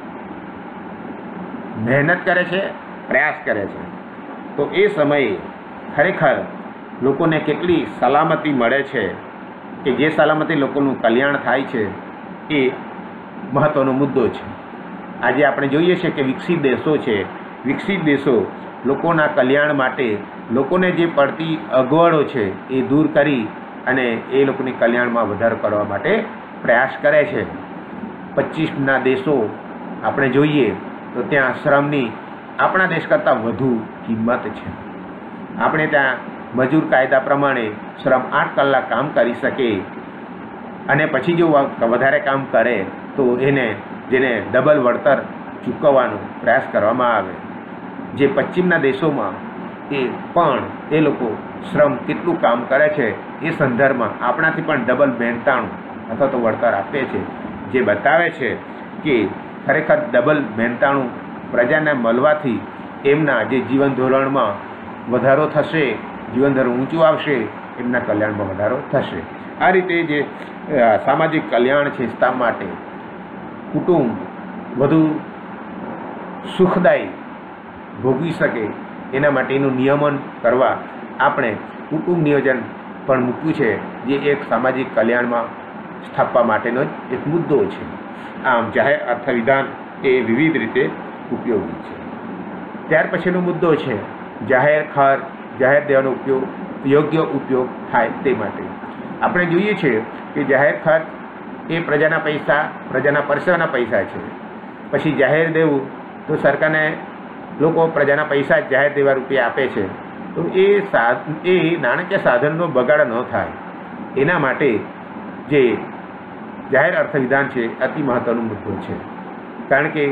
મહેનત કરે છે, પ્રયાસ કરે છે. તો એ સમયે ખરેખર લોકોને કેટલી સલામતી મળે છે કે જે સલામતી લોકોનું કલ્યાણ થાય છે એ મહત્ત્વનો મુદ્દો છે. આજે આપણે જોઈએ છીએ કે વિકસિત દેશો છે, વિકસિત દેશો લોકોના કલ્યાણ માટે લોકોને જે પડતી અગવડો છે એ દૂર કરી અને એ લોકોની કલ્યાણમાં વધારો કરવા માટે પ્રયાસ કરે છે. 25ના દેશો આપણે જોઈએ તો ત્યાં શ્રમની આપણા દેશ કરતાં વધુ કિંમત છે. આપણે ત્યાં મજૂર કાયદા પ્રમાણે શ્રમ 8 કલાક કામ કરી શકે અને પછી જો વધારે કામ કરે તો જેને ડબલ વળતર ચૂકવવાનો પ્રયાસ કરવામાં આવે. જે પશ્ચિમના દેશોમાં પણ એ લોકો શ્રમ કેટલું કામ કરે છે એ સંદર્ભમાં આપણાથી પણ ડબલ મહેનતાણું અથવા તો વળતર આપે છે, જે બતાવે છે કે ખરેખર ડબલ મહેનતાણું પ્રજાને મળવાથી એમના જે જીવન ધોરણમાં વધારો થશે, જીવન ધોરણ ઊંચું આવશે, એમના કલ્યાણમાં વધારો થશે. આ રીતે જે સામાજિક કલ્યાણ છે સ્થા માટે કુટુંબ વધુ સુખદાયી ભોગવી શકે એના માટેનું નિયમન કરવા આપણે કુટુંબ નિયોજન પણ મૂક્યું છે, જે એક સામાજિક કલ્યાણમાં સ્થાપવા માટેનો જ એક મુદ્દો છે. આમ જાહેર અર્થવિધાન એ વિવિધ રીતે ઉપયોગી છે. ત્યાર પછીનો મુદ્દો છે જાહેર ખર્ચ, જાહેર દેવાનો ઉપયોગ યોગ્ય ઉપયોગ થાય તે માટે. આપણે જોઈએ છીએ કે જાહેર ખર્ચ એ પ્રજાના પૈસા, પ્રજાના પરસેવાના પૈસા છે. પછી જાહેર દેવું તો સરકારને લોકો પ્રજાના પૈસા જ જાહેર દેવા રૂપિયા આપે છે, તો એ નાણાકીય સાધનનો બગાડ ન થાય એના માટે જે જાહેર અર્થવિધાન છે અતિ મહત્ત્વનો મુદ્દો છે. કારણ કે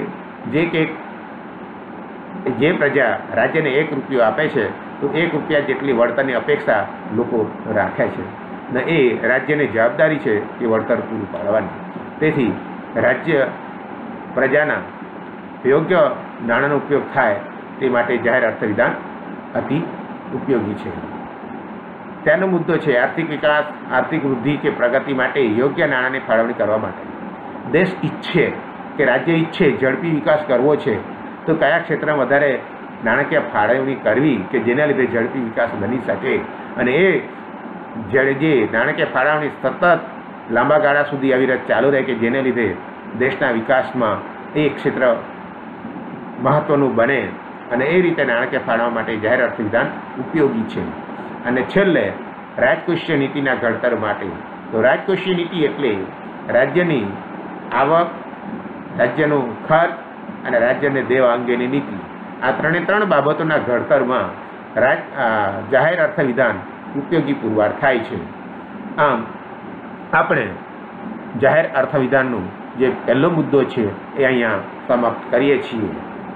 જે પ્રજા રાજ્યને 1 રૂપિયો આપે છે તો 1 રૂપિયા જેટલી વળતરની અપેક્ષા લોકો રાખે છે ને એ રાજ્યની જવાબદારી છે એ વળતર પૂરું પાડવાની. તેથી રાજ્ય પ્રજાના યોગ્ય નાણાંનો ઉપયોગ થાય તે માટે જાહેર અર્થવિધાન અતિ ઉપયોગી છે. ત્યારનો મુદ્દો છે આર્થિક વિકાસ, આર્થિક વૃદ્ધિ કે પ્રગતિ માટે યોગ્ય નાણાંની ફાળવણી કરવા માટે. દેશ ઈચ્છે કે રાજ્ય ઈચ્છે ઝડપી વિકાસ કરવો છે તો કયા ક્ષેત્રમાં વધારે નાણાકીય ફાળવણી કરવી કે જેના લીધે ઝડપી વિકાસ બની શકે, અને એ જે નાણાકીય ફાળવણી સતત લાંબા ગાળા સુધી આવી રીતે ચાલુ રહે કે જેને લીધે દેશના વિકાસમાં એ ક્ષેત્ર મહત્ત્વનું બને, અને એ રીતે નાણાકીય ફાળવવા માટે જાહેર અર્થવિધાન ઉપયોગી છે. અને છેલ્લે રાજકોષીય નીતિના ઘડતર માટે. તો રાજકોષીય નીતિ એટલે રાજ્યની આવક, રાજ્યનો ખર્ચ અને રાજ્યને દેવા અંગેની નીતિ. આ 3 બાબતોના ઘડતરમાં જાહેર અર્થવિધાન ઉપયોગી પુરવાર થાય છે. આમ આપણે જાહેર અર્થવિધાનનો જે પહેલો મુદ્દો છે એ અહીંયા સમાપ્ત કરીએ છીએ.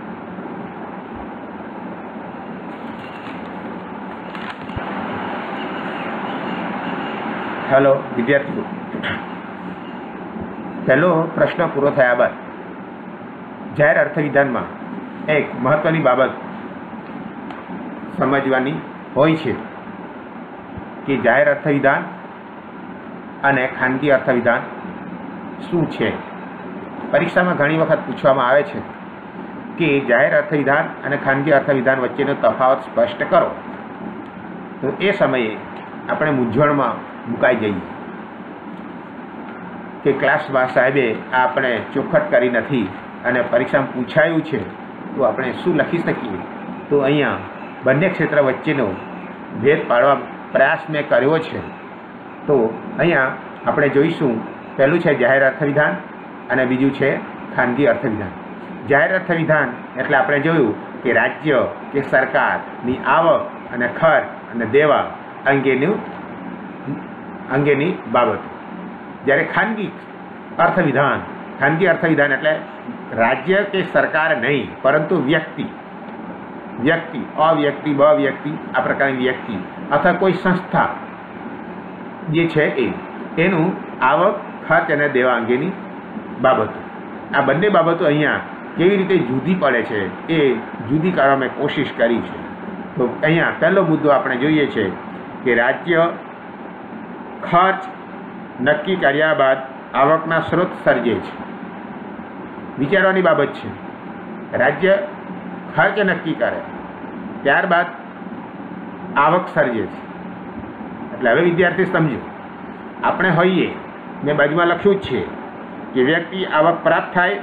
હેલો વિદ્યાર્થીઓ, પહેલો પ્રશ્ન પૂરો થયા બાદ જાહેર અર્થવિધાનમાં એક મહત્ત્વની બાબત સમજવાની હોય છે કે જાહેર અર્થવિધાન અને ખાનગી અર્થવિધાન શું છે. પરીક્ષામાં ઘણી વખત પૂછવામાં આવે છે કે જાહેર અર્થવિધાન અને ખાનગી અર્થવિધાન વચ્ચેનો તફાવત સ્પષ્ટ કરો. તો એ સમયે આપણે મૂંઝવણમાં મુકાઈ જઈએ કે ક્લાસમાં સાહેબે આપણે ચોખવટ કરી નથી અને પરીક્ષામાં પૂછાયું છે તો આપણે શું લખી શકીએ. તો અહીંયા બંને ક્ષેત્ર વચ્ચેનો ભેદ પાડવા પ્રયાસ મેં કર્યો છે. તો અહીંયા આપણે જોઈશું, પહેલું છે જાહેર અર્થવિધાન અને બીજું છે ખાનગી અર્થવિધાન. જાહેર અર્થવિધાન એટલે આપણે જોયું કે રાજ્ય કે સરકારની આવક અને ખર્ચ અને દેવા અંગેની બાબતો. જ્યારે ખાનગી અર્થવિધાન એટલે રાજ્ય કે સરકાર નહીં પરંતુ વ્યક્તિ, અવ્યક્તિ, બવ્યક્તિ, આ પ્રકારની વ્યક્તિ અથવા કોઈ સંસ્થા જે છે એનું આવક, ખર્ચ અને દેવા અંગેની બાબતો. આ બંને બાબતો અહીંયા કેવી રીતે જુદી પડે છે એ જુદી કરવા મેં કોશિશ કરી છે. તો અહીંયા પહેલો મુદ્દો આપણે જોઈએ છે કે રાજ્ય ખર્ચ નક્કી કર્યા બાદ આવકના સ્ત્રોત સર્જે છે. વિચારવાની બાબત છે. રાજ્ય ખર્ચ નક્કી કરે ત્યારબાદ આવક સર્જે છે. એટલે હવે વિદ્યાર્થી સમજો, આપણે હોઈએ, મેં બાજુમાં લખ્યું જ છે કે વ્યક્તિ આવક પ્રાપ્ત થાય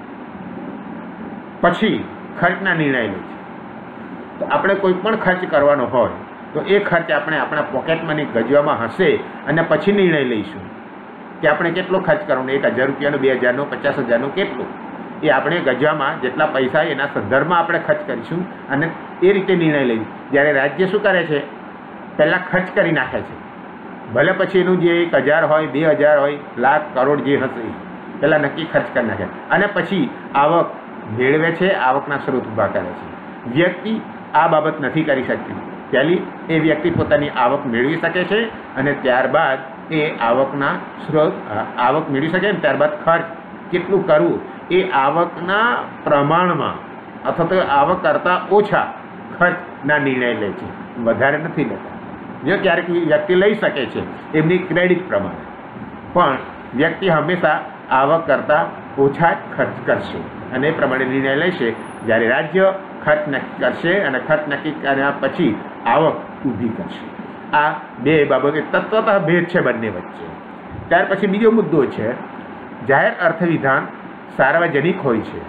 પછી ખર્ચના નિર્ણય લે છે. તો આપણે કોઈ પણ ખર્ચ કરવાનો હોય તો એ ખર્ચ આપણે આપણા પોકેટમાંની ગજવામાં હશે અને પછી નિર્ણય લઈશું કે આપણે કેટલો ખર્ચ કરવાનો, 1000 રૂપિયાનો, 2000નો, 50,000નો, કેટલો. એ આપણે ગજવામાં જેટલા પૈસા એના સંદર્ભમાં આપણે ખર્ચ કરીશું અને એ રીતે નિર્ણય લઈશું. જ્યારે રાજ્ય શું કરે છે, પહેલાં ખર્ચ કરી નાખે છે. ભલે પછી એનું જે 1000 હોય, 2000 હોય, લાખ, કરોડ જે હશે પહેલાં નક્કી ખર્ચ કરી નાખે અને પછી આવક મેળવે છે, આવકના સ્ત્રોત ઊભા કરે છે. વ્યક્તિ આ બાબત નથી કરી શકતી. પહેલી, એ વ્યક્તિ પોતાની આવક મેળવી શકે છે અને ત્યારબાદ એ આવક મેળવી શકે અને ત્યારબાદ ખર્ચ કેટલું કરવું એ આવકના પ્રમાણમાં અથવા તો આવક કરતાં ઓછા ખર્ચના નિર્ણય લે છે, વધારે નથી લેતા. જો ક્યારેક વ્યક્તિ લઈ શકે છે એમની ક્રેડિટ પ્રમાણે, પણ વ્યક્તિ હંમેશા આવક કરતાં ઓછા ખર્ચ કરશે અને એ પ્રમાણે નિર્ણય લેશે. જ્યારે રાજ્ય ખર્ચ નક્કી કરશે અને ખર્ચ નક્કી કર્યા પછી આવક ઊભી કરશે. આ બે બાબતો તત્વતઃ ભેદ છે બંને વચ્ચે. ત્યાર પછી બીજો મુદ્દો છે, જાહેર અર્થવિધાન સાર્વજનિક હોય છે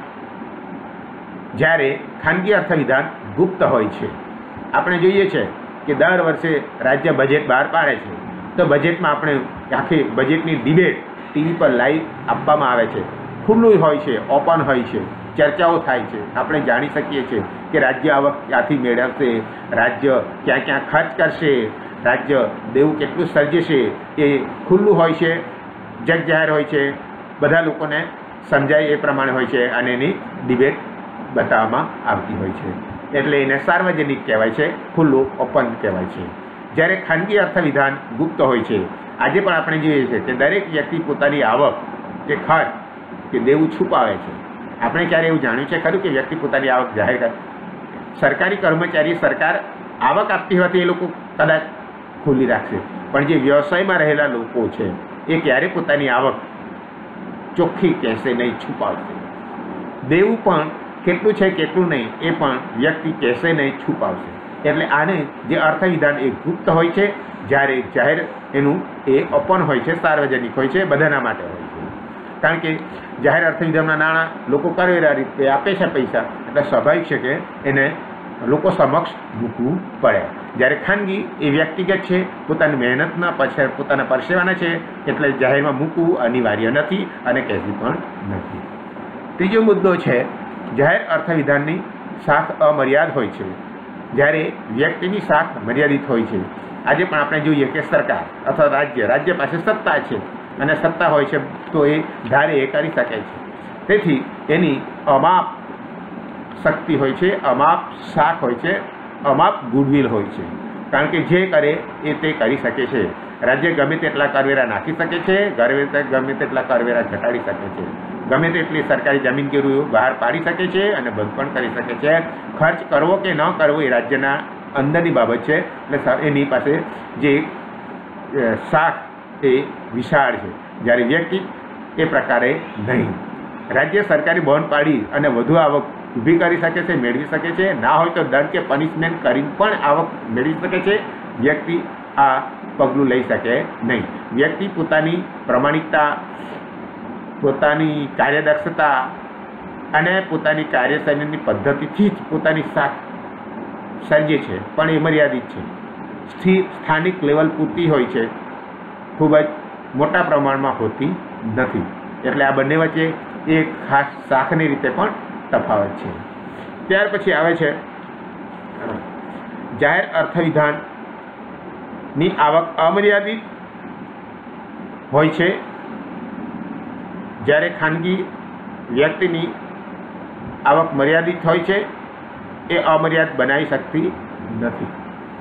જ્યારે ખાનગી અર્થવિધાન ગુપ્ત હોય છે. આપણે જોઈએ છે કે દર વર્ષે રાજ્ય બજેટ બહાર પાડે છે, તો બજેટમાં આપણે આખી બજેટની ડિબેટ ટીવી પર લાઈવ આપવામાં આવે છે. ખુલ્લું હોય છે, ઓપન હોય છે, ચર્ચાઓ થાય છે. આપણે જાણી શકીએ છીએ કે રાજ્ય આવક ક્યાંથી મેળવશે, રાજ્ય ક્યાં ક્યાં ખર્ચ કરશે, રાજ્ય દેવું કેટલું સર્જશે, એ ખુલ્લું હોય છે, જગ જાહેર હોય છે, બધા લોકોને સમજાય એ પ્રમાણે હોય છે અને એની ડિબેટ બતાવવામાં આવતી હોય છે. એટલે એને સાર્વજનિક કહેવાય છે, ખુલ્લું ઓપન કહેવાય છે. જ્યારે ખાનગી અર્થવિધાન ગુપ્ત હોય છે, આજે પણ આપણે જોઈએ છીએ કે દરેક વ્યક્તિ પોતાની આવક કે ખર્ચ કે દેવું છુપાવે છે. આપણે ક્યારે એવું જાણ્યું છે ખરું કે વ્યક્તિ પોતાની આવક જાહેર કરે? સરકારી કર્મચારી સરકાર આવક આપતી હોવાથી એ લોકો કદાચ ખુલ્લી રાખશે, પણ જે વ્યવસાયમાં રહેલા લોકો છે એ ક્યારે પોતાની આવક ચોખ્ખી કહેશે નહીં, છુપાવશે. દેવું પણ કેટલું છે કેટલું નહીં એ પણ વ્યક્તિ કહેશે નહીં, છુપાવશે. એટલે આને જે અર્થવિધાન એ ગુપ્ત હોય છે, જ્યારે જાહેર એનું એ ઓપન હોય છે, સાર્વજનિક હોય છે, બધાના માટે હોય છે. કારણ કે જાહેર અર્થવિધાનના નાણાં લોકો કરવેરા રીતે આપે છે પૈસા, એટલે સ્વાભાવિક છે કે એને લોકો સમક્ષ મૂકવું પડે. જ્યારે ખાનગી એ વ્યક્તિગત છે, પોતાની મહેનતના પોતાના પરસેવાના છે, એટલે જાહેરમાં મૂકવું અનિવાર્ય નથી અને કહેતી પણ નથી. ત્રીજો મુદ્દો છે, જાહેર અર્થવિધાનની શાખ અમર્યાદ હોય છે જ્યારે વ્યક્તિની શાખ મર્યાદિત હોય છે. આજે પણ આપણે જોઈએ કે સરકાર અથવા રાજ્ય પાસે સત્તા છે અને સત્તા હોય છે તો એ ધારે એ કરી શકે છે. તેથી એની અમાપ શક્તિ હોય છે, અમાપ શાખ હોય છે, અમાપ ગુડવિલ હોય છે. કારણ કે જે કરે એ તે કરી શકે છે. રાજ્ય ગમે તેટલા કરવેરા નાખી શકે છે, ગમે તેટલા કરવેરા ઘટાડી શકે છે, ગમે તેટલી સરકારી જમીનગીરીઓ બહાર પાડી શકે છે અને બંધ પણ કરી શકે છે. ખર્ચ કરવો કે ન કરવો એ રાજ્યના અંદરની બાબત છે. એટલે એની પાસે જે શાખ એ વિશાળ છે, જ્યારે વ્યક્તિ એ પ્રકારે નહીં. રાજ્ય સરકારી બોન્ડ પાડી અને વધુ આવક ઊભી કરી શકે છે, મેળવી શકે છે. ના હોય તો દંડ કે પનિશમેન્ટ કરીને પણ આવક મેળવી શકે છે. વ્યક્તિ આ પગલું લઈ શકે નહીં. વ્યક્તિ પોતાની પ્રમાણિકતા, પોતાની કાર્યદક્ષતા અને પોતાની કાર્યશૈલીની પદ્ધતિથી જ પોતાની શાખ સર્જે છે, પણ એ મર્યાદિત છે. સ્થાનિક લેવલ પૂરતી હોય છે, ખૂબ જ મોટા પ્રમાણમાં હોતી નથી. એટલે આ બંને વચ્ચે એક ખાસ શાખની રીતે પણ તફાવત છે. ત્યાર પછી આવે છે જાહેર અર્થવિધાનની આવક અમર્યાદિત હોય છે જ્યારે ખાનગી વ્યક્તિની આવક મર્યાદિત હોય છે, એ અમર્યાદ બનાવી શકતી નથી.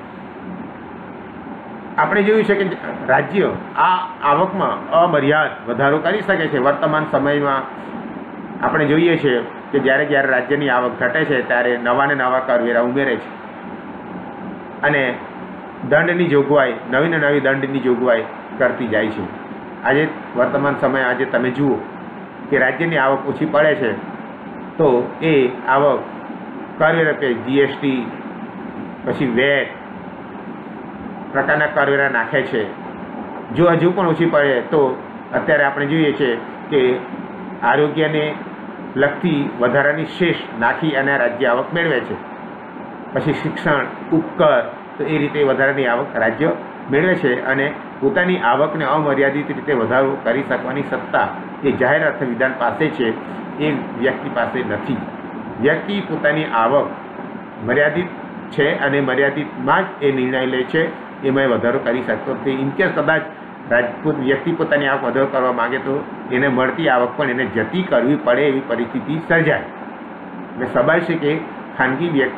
આપણે જોયું છે કે રાજ્ય આ આવકમાં અમર્યાદ વધારો કરી શકે છે. વર્તમાન સમયમાં આપણે જોઈએ છીએ કે જ્યારે રાજ્યની આવક ઘટે છે ત્યારે નવા ને નવા કરવેરા ઉમેરે છે અને દંડની જોગવાઈ, નવી ને નવી દંડની જોગવાઈ કરતી જાય છે. આજે વર્તમાન સમય આજે તમે જુઓ કે રાજ્યની આવક ઓછી પડે છે તો એ આવક કરવેરા કે જીએસટી પછી વેટ પ્રકારના કરવેરા નાખે છે. જો હજુ પણ ઓછી પડે તો અત્યારે આપણે જોઈએ છીએ કે આરોગ્યને લગતી વધારાની શેષ નાખી અને રાજ્ય આવક મેળવે છે. પછી શિક્ષણ, ઉપકર, તો એ રીતે વધારાની આવક રાજ્ય મેળવે છે અને પોતાની આવકને અમર્યાદિત રીતે વધારો કરી શકવાની સત્તા એ જાહેર અર્થવિધાન પાસે છે, એ વ્યક્તિ પાસે નથી. વ્યક્તિ પોતાની આવક મર્યાદિત છે અને મર્યાદિતમાં જ એ નિર્ણય લે છે, એમાં વધારો કરી શકતો નથી. ઇનકેસ કદાચ વ્યક્તિ પોતાની આવક વધારો કરવા માગે તો એને મળતી આવક પણ એને જતી કરવી પડે એવી પરિસ્થિતિ સર્જાય. એટલે સ્વાભાવિક છે કે ખાનગી વ્યક્તિ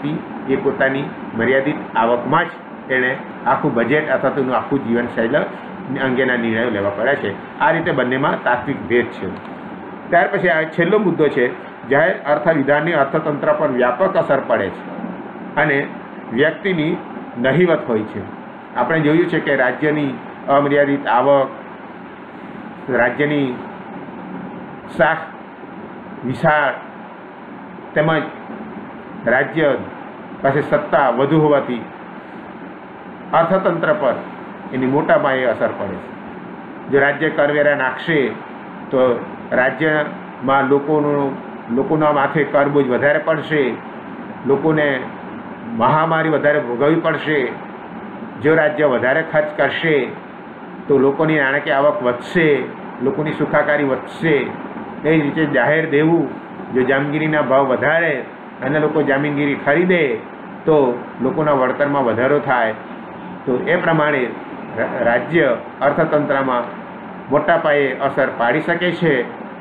એ પોતાની મર્યાદિત આવકમાં જ એણે આખું બજેટ અથવા તો એનું આખું જીવનશૈલી અંગેના નિર્ણયો લેવા પડે છે. આ રીતે બંનેમાં તાત્વિક ભેદ છે. ત્યાર પછી આ છેલ્લો મુદ્દો છે, જાહેર અર્થવિધાનની અર્થતંત્ર પર વ્યાપક અસર પડે છે અને વ્યક્તિની નહિવત હોય છે. આપણે જોયું છે કે રાજ્યની અમર્યાદિત આવક, રાજ્યની શાખ વિશાળ તેમજ રાજ્ય પાસે સત્તા વધુ હોવાથી અર્થતંત્ર પર એની મોટા પાયે અસર પડે છે. જો રાજ્ય કરવેરા નાખશે તો રાજ્યમાં લોકોના માથે કરબોજ વધારે પડશે, લોકોને મહામારી વધારે ભોગવવી પડશે. જો રાજ્ય વધારે ખર્ચ કરશે તો લોકોની નાણાકીય આવક વધશે, લોકોની સુખાકારી વધશે. એ જ રીતે જાહેર દેવું, જો જામગીરીના ભાવ વધારે અને લોકો જામીનગીરી ખરીદે તો લોકોના વળતરમાં વધારો થાય. તો એ પ્રમાણે રાજ્ય અર્થતંત્રમાં મોટા પાયે અસર પાડી શકે છે.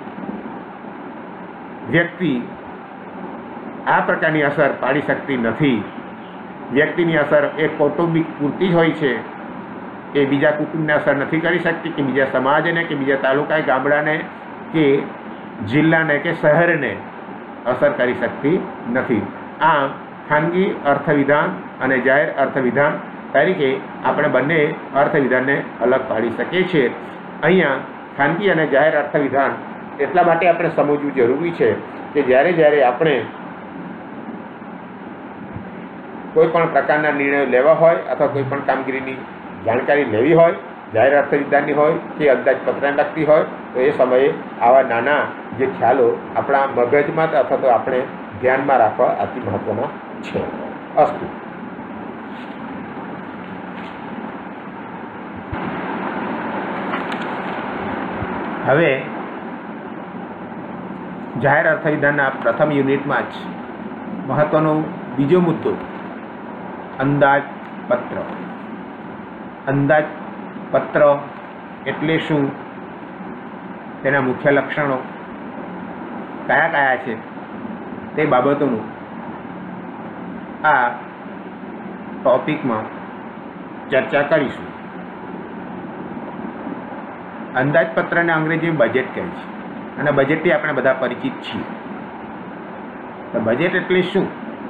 વ્યક્તિ આ પ્રકારની અસર પાડી શકતી નથી. વ્યક્તિની અસર એ કૌટુંબિક પૂરતી જ હોય છે. એ બીજા કુટુંબને અસર નથી કરી શકતી, કે બીજા સમાજને, કે બીજા તાલુકા, ગામડાને, કે જિલ્લાને, કે શહેરને અસર કરી શકતી નથી. આમ ખાનગી અર્થવિધાન અને જાહેર અર્થવિધાન તરીકે આપણે બંને અર્થવિધાનને અલગ પાડી શકીએ છીએ. અહીંયા ખાનગી અને જાહેર અર્થવિધાન એટલા માટે આપણે સમજવું જરૂરી છે કે જ્યારે આપણે કોઈ પણ પ્રકારના નિર્ણયો લેવા હોય અથવા કોઈ પણ કામગીરીની જાણકારી લેવી હોય, જાહેર અર્થવિધાનની હોય કે અંદાજપત્રને લગતી હોય, તો એ સમયે આવા નાના જે ખ્યાલો આપણા મગજમાં અથવા તો આપણે ધ્યાનમાં રાખવા અતિ મહત્ત્વના છે. અસ્તુ. હવે જાહેર અર્થવિધાનના પ્રથમ યુનિટમાં જ મહત્ત્વનો બીજો મુદ્દો અંદાજપત્ર. અંદાજપત્ર એટલે શું, તેના મુખ્ય લક્ષણો કયા કયા છે તે બાબતોનું આ ટોપિકમાં ચર્ચા કરીશું. અંદાજપત્રને અંગ્રેજી બજેટ કહે છે અને બજેટથી આપણે બધા પરિચિત છીએ. તો બજેટ એટલે શું,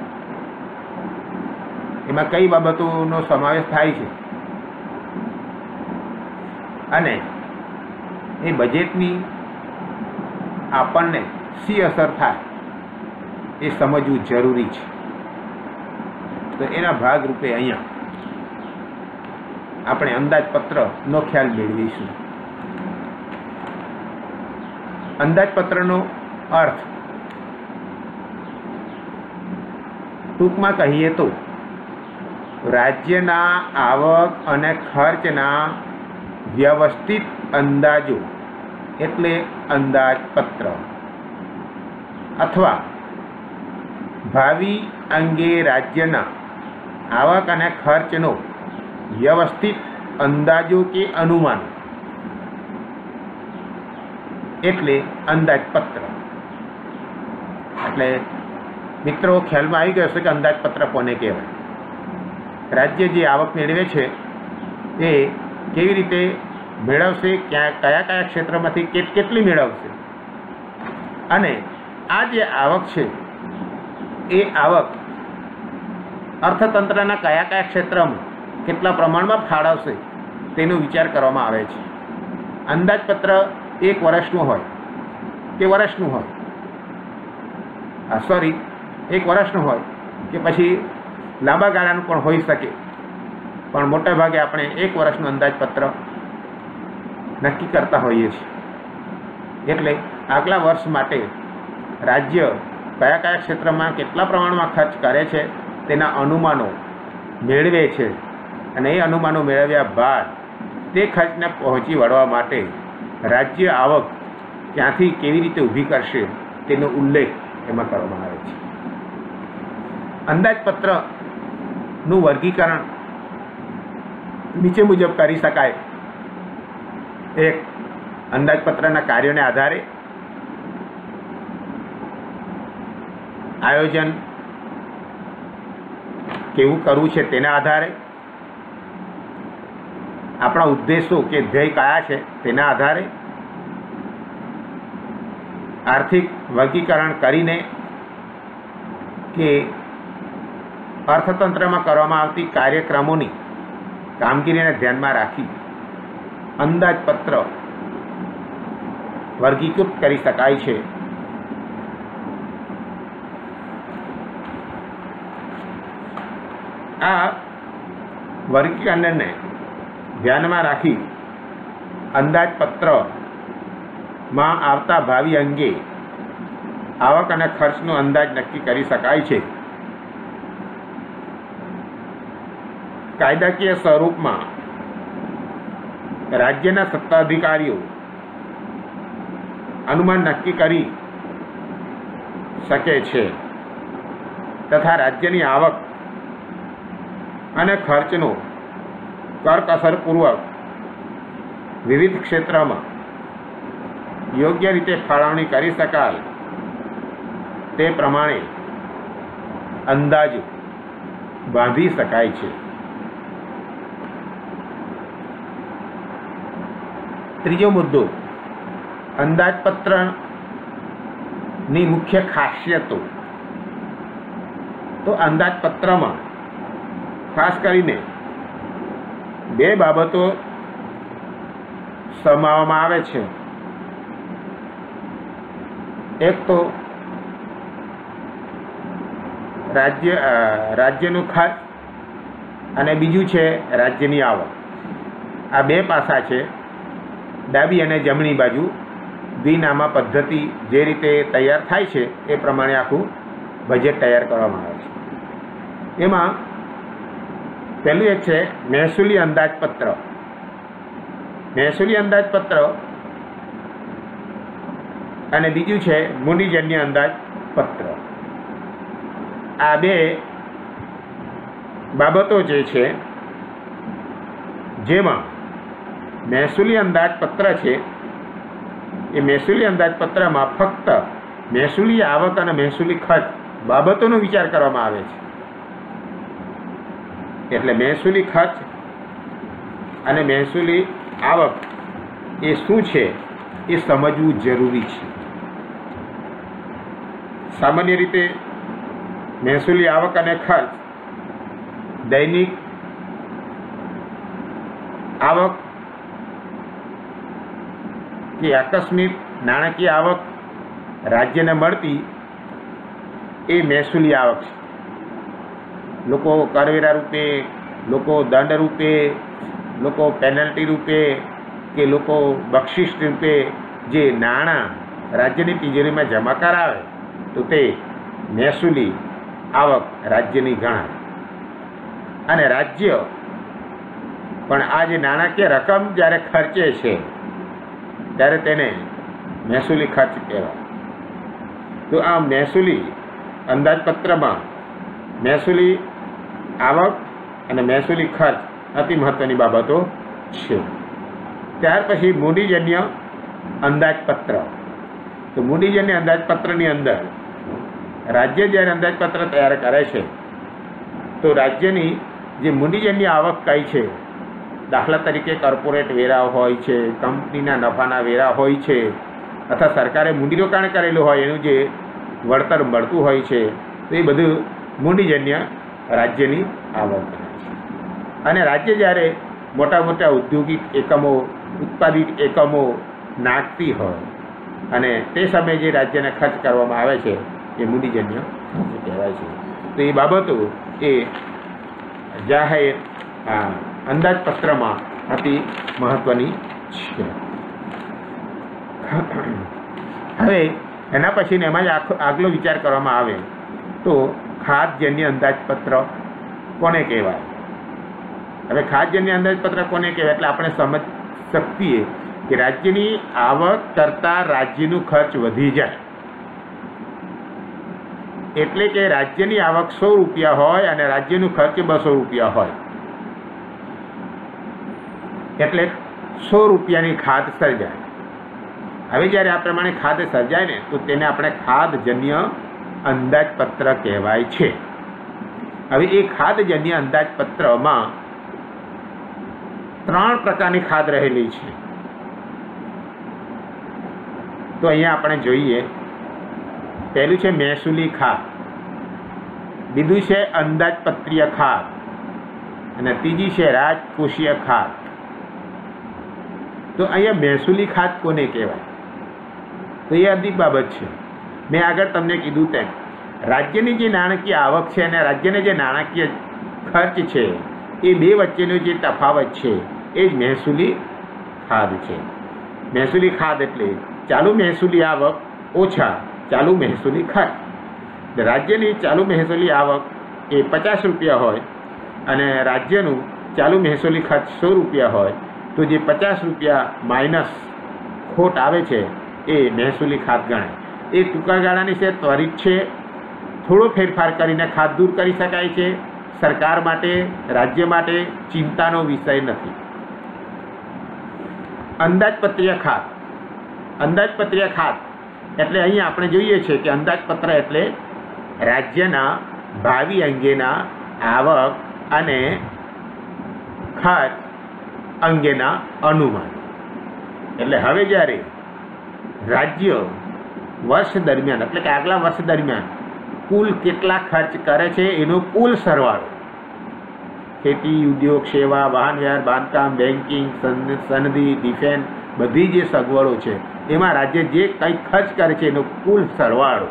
એમાં કઈ બાબતોનો સમાવેશ થાય છે અને એ બજેટની આપણને શી અસર થાય એ સમજવું જરૂરી છે. તો એના ભાગરૂપે અહીંયા આપણે અંદાજપત્રનો ખ્યાલ મેળવીશું. અંદાજપત્રનો અર્થ ટૂંકમાં કહીએ તો રાજ્યના આવક અને ખર્ચના વ્યવસ્થિત અંદાજો એટલે અંદાજપત્ર, અથવા ભાવિ અંગે રાજ્યના આવક અને ખર્ચનો વ્યવસ્થિત અંદાજો કે અનુમાન એટલે અંદાજપત્ર. એટલે મિત્રો ખ્યાલમાં આવી ગયો છે કે અંદાજપત્ર કોને કહેવાય. રાજ્ય જે આવક મેળવે છે એ કેવી રીતે મેળવશે, કયા કયા ક્ષેત્રમાંથી કેટલી મેળવશે, અને આ જે આવક છે એ આવક અર્થતંત્રના કયા કયા ક્ષેત્રમાં કેટલા પ્રમાણમાં ફાળવશે તેનો વિચાર કરવામાં આવે છે. અંદાજપત્ર એક વર્ષનું હોય કે વર્ષનું હોય, એક વર્ષનું હોય કે પછી લાંબા ગાળાનું પણ હોઈ શકે, પણ મોટા ભાગે આપણે એક વર્ષનું અંદાજપત્ર નક્કી કરતા હોઈએ છીએ. એટલે આગલા વર્ષ માટે રાજ્ય કયા કયા ક્ષેત્રમાં કેટલા પ્રમાણમાં ખર્ચ કરે છે તેના અનુમાનો મેળવે છે, અને એ અનુમાનો મેળવ્યા બાદ તે ખર્ચને પહોંચી વળવા માટે રાજ્ય આવક ક્યાંથી કેવી રીતે ઊભી કરશે તેનો ઉલ્લેખ એમાં કરવામાં આવે છે. અંદાજપત્રનું વર્ગીકરણ નીચે મુજબ કરી શકાય. એક, અંદાજપત્રના કાર્યોને આધારે આયોજન, કેવું કરવું છે તેના આધારે, આપણા ઉદ્દેશો કે ધ્યેય કયા છે તેના આધારે આર્થિક વર્ગીકરણ કરીને કે અર્થતંત્રમાં કરવામાં આવતી કાર્યક્રમોની કામગીરીને ધ્યાનમાં રાખી અંદાજપત્ર વર્ગીકૃત કરી શકાય છે. આ વર્ગીકરણને ધ્યાનમાં રાખી અંદાજપત્રમાં આવતા ભાવિ અંગે આવક અને ખર્ચનો અંદાજ નક્કી કરી શકાય છે. કાયદાકીય સ્વરૂપમાં રાજ્યના સત્તાધિકારીઓ અનુમાન નક્કી કરી શકે છે તથા રાજ્યની આવક અને ખર્ચનો કરકસરપૂર્વક વિવિધ ક્ષેત્રમાં યોગ્ય રીતે ફાળવણી કરી શકાય તે પ્રમાણે અંદાજો બાંધી શકાય છે. ત્રીજો મુદ્દો, અંદાજપત્રની મુખ્ય ખાસિયતો. તો અંદાજપત્રમાં ખાસ કરીને બે બાબતો સમાવવામાં આવે છે. એક તો રાજ્યનું ખર્ચ અને બીજું છે રાજ્યની આવક. આ બે પાસા છે. ડાબી અને જમણી બાજુ દ્વિનામા પદ્ધતિ જે રીતે તૈયાર થાય છે એ પ્રમાણે આખું બજેટ તૈયાર કરવામાં આવે છે. એમાં પહેલું એક છે મહેસૂલી અંદાજપત્ર. મહેસૂલી અંદાજપત્ર અને બીજું છે મૂડીજન્ય અંદાજપત્ર. આ બે બાબતો જે છે જેમાં મહેસૂલી અંદાજપત્ર છે એ મહેસૂલી અંદાજપત્રમાં ફક્ત મહેસૂલી આવક અને મહેસૂલી ખર્ચ બાબતોનો વિચાર કરવામાં આવે છે. એટલે મહેસૂલી ખર્ચ અને મહેસૂલી આવક એ શું છે એ સમજવું જરૂરી છે. સામાન્ય રીતે મહેસૂલી આવક અને ખર્ચ દૈનિક આવક કે આકસ્મિક નાણાકીય આવક રાજ્યને મળતી એ મહેસૂલી આવક છે. લોકો કરવેરા રૂપે, લોકો દંડ રૂપે, લોકો પેનલ્ટી રૂપે કે લોકો બક્ષિસ રૂપે જે નાણાં રાજ્યની તિજોરીમાં જમા કરાવે તો તે મહેસૂલી આવક રાજ્યની ગણાય. અને રાજ્ય પણ આ જે નાણાકીય રકમ જ્યારે ખર્ચે છે ત્યારે તેને મહેસૂલી ખર્ચ કહેવાય. તો આ મહેસૂલી અંદાજપત્રમાં મહેસૂલી આવક અને મહેસૂલી ખર્ચ અતિ મહત્ત્વની બાબતો છે. ત્યાર પછી મૂડીજન્ય અંદાજપત્ર. તો મૂડીજન્ય અંદાજપત્રની અંદર રાજ્ય જ્યારે અંદાજપત્ર તૈયાર કરે છે તો રાજ્યની જે મૂડીજન્ય આવક કઈ છે, દાખલા તરીકે કોર્પોરેટ વેરા હોય છે, કંપનીના નફાના વેરા હોય છે, અથવા સરકારે મૂડીરોકાણ કરેલું હોય એનું જે વળતર મળતું હોય છે, તો એ બધું મૂડીજન્ય રાજ્યની આવક છે. અને રાજ્ય જ્યારે મોટા મોટા ઔદ્યોગિક એકમો, ઉત્પાદિત એકમો નાખતી હોય અને તે સમયે જે રાજ્યને ખર્ચ કરવામાં આવે છે એ મૂડીજન્ય કહેવાય છે. તો એ બાબતો એ જાહેર અંદાજપત્રમાં અતિ મહત્ત્વની છે. હવે એના પછીને એમાં જ આગલો વિચાર કરવામાં આવે તો ખાદ્યજન્ય અંદાજપત્ર કોને કહેવાય. હવે ખાદ્યજન્ય અંદાજપત્ર કોને કહેવાય એટલે આપણે સમજ શકીએ કે રાજ્યની આવક કરતાં રાજ્યનું ખર્ચ વધી જાય. એટલે કે રાજ્યની આવક 100 રૂપિયા હોય અને રાજ્યનું ખર્ચ 200 રૂપિયા હોય એટલે 100 રૂપિયાની ખાધ સર્જાય. હવે જ્યારે આ પ્રમાણે ખાધ સર્જાય ને તો તેને આપણે ખાદ્યજન્ય અંદાજપત્ર કહેવાય છે. હવે એ ખાદ્યજન્ય અંદાજપત્રમાં 3 પ્રકારની ખાદ રહેલી છે. તો અહીંયા આપણે જોઈએ, પહેલું છે મહેસૂલી ખાદ, બીજું છે અંદાજપત્રીય ખાદ અને ત્રીજી છે રાજકોષીય ખાદ. તો અહીંયા મહેસૂલી ખાદ કોને કહેવાય? તો એ અદીપ બાબત છે. મેં આગળ તમને કીધું તેમ રાજ્યની જે નાણાકીય આવક છે અને રાજ્યને જે નાણાકીય ખર્ચ છે એ બે વચ્ચેનો જે તફાવત છે એ જ મહેસૂલી ખાદ છે. મહેસૂલી ખાદ એટલે ચાલુ મહેસૂલી આવક ઓછા ચાલુ મહેસૂલી ખર્ચ. રાજ્યની ચાલુ મહેસૂલી આવક એ 50 રૂપિયા હોય અને રાજ્યનું ચાલુ મહેસૂલી ખર્ચ 100 રૂપિયા હોય તો જે 50 રૂપિયા માઇનસ ખોટ આવે છે એ મહેસૂલી ખાદ ગણાય. એ ટૂંકા ગાળાની છે, ત્વરિત છે, થોડો ફેરફાર કરીને ખાદ દૂર કરી શકાય છે. સરકાર માટે, રાજ્ય માટે ચિંતાનો વિષય નથી. અંદાજપત્રીય ખાદ. અંદાજપત્રીય ખાદ એટલે અહીં આપણે જોઈએ છે કે અંદાજપત્ર એટલે રાજ્યના ભાવિ અંગેના આવક અને ખર્ચ અંગેના અનુમાન. એટલે હવે જ્યારે રાજ્ય વર્ષ દરમિયાન એટલે કે આગલા વર્ષ દરમિયાન કુલ કેટલા ખર્ચ કરે છે એનો કુલ સરવાળો, ખેતી, ઉદ્યોગ, સેવા, વાહન વ્યવહાર, બાંધકામ, બેન્કિંગ, સનદી, ડિફેન્સ, બધી જે સગવડો છે એમાં રાજ્ય જે કંઈ ખર્ચ કરે છે એનો કુલ સરવાળો.